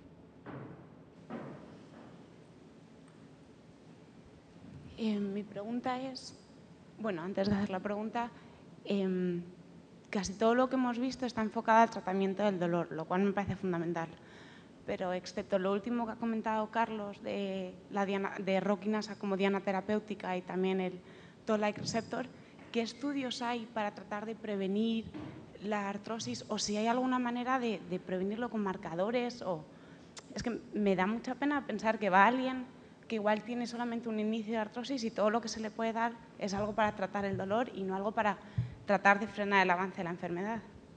Eh, mi pregunta es, bueno, antes de hacer la pregunta, eh, casi todo lo que hemos visto está enfocado al tratamiento del dolor, lo cual me parece fundamental. Pero excepto lo último que ha comentado Carlos de, la diana, de roquinasa como diana terapéutica y también el toll-like receptor, ¿qué estudios hay para tratar de prevenir la artrosis o si hay alguna manera de, de prevenirlo con marcadores? O, es que me da mucha pena pensar que va alguien que igual tiene solamente un inicio de artrosis y todo lo que se le puede dar es algo para tratar el dolor y no algo para tratar de frenar el avance de la enfermedad.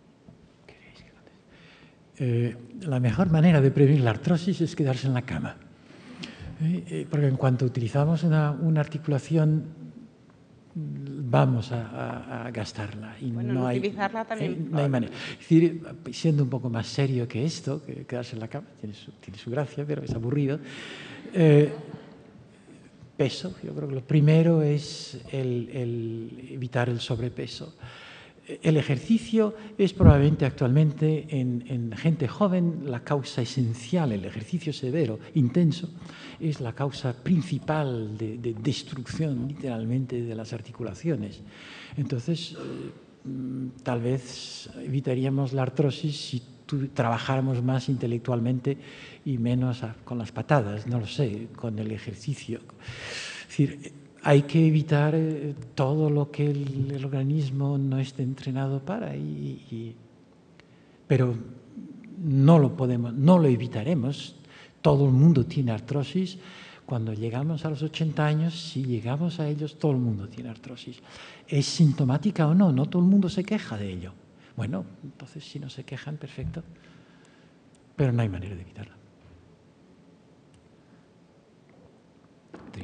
Eh, la mejor manera de prevenir la artrosis es quedarse en la cama. Eh, eh, porque en cuanto utilizamos una, una articulación, vamos a, a, a gastarla. Y bueno, no hay, utilizarla también. Eh, no hay manera. Es decir, siendo un poco más serio que esto, que quedarse en la cama, tiene su, tiene su gracia, pero es aburrido. Eh, peso, yo creo que lo primero es el, el evitar el sobrepeso. El ejercicio es probablemente actualmente en, en gente joven la causa esencial. El ejercicio severo, intenso, es la causa principal de, de destrucción literalmente de las articulaciones. Entonces, eh, tal vez evitaríamos la artrosis si tu, trabajáramos más intelectualmente y menos a, con las patadas, no lo sé, con el ejercicio. Es decir, hay que evitar eh, todo lo que el, el organismo no esté entrenado para, y, y, pero no lo podemos, no lo evitaremos. Todo el mundo tiene artrosis. Cuando llegamos a los ochenta años, si llegamos a ellos, todo el mundo tiene artrosis. ¿Es sintomática o no? No todo el mundo se queja de ello. Bueno, entonces si no se quejan, perfecto. Pero no hay manera de evitarla.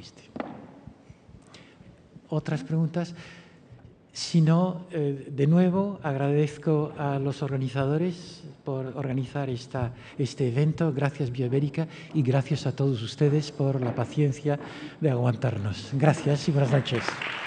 triste. ¿Otras preguntas? Si no, eh, de nuevo agradezco a los organizadores por organizar esta, este evento. Gracias, Bioibérica, y gracias a todos ustedes por la paciencia de aguantarnos. Gracias y buenas noches.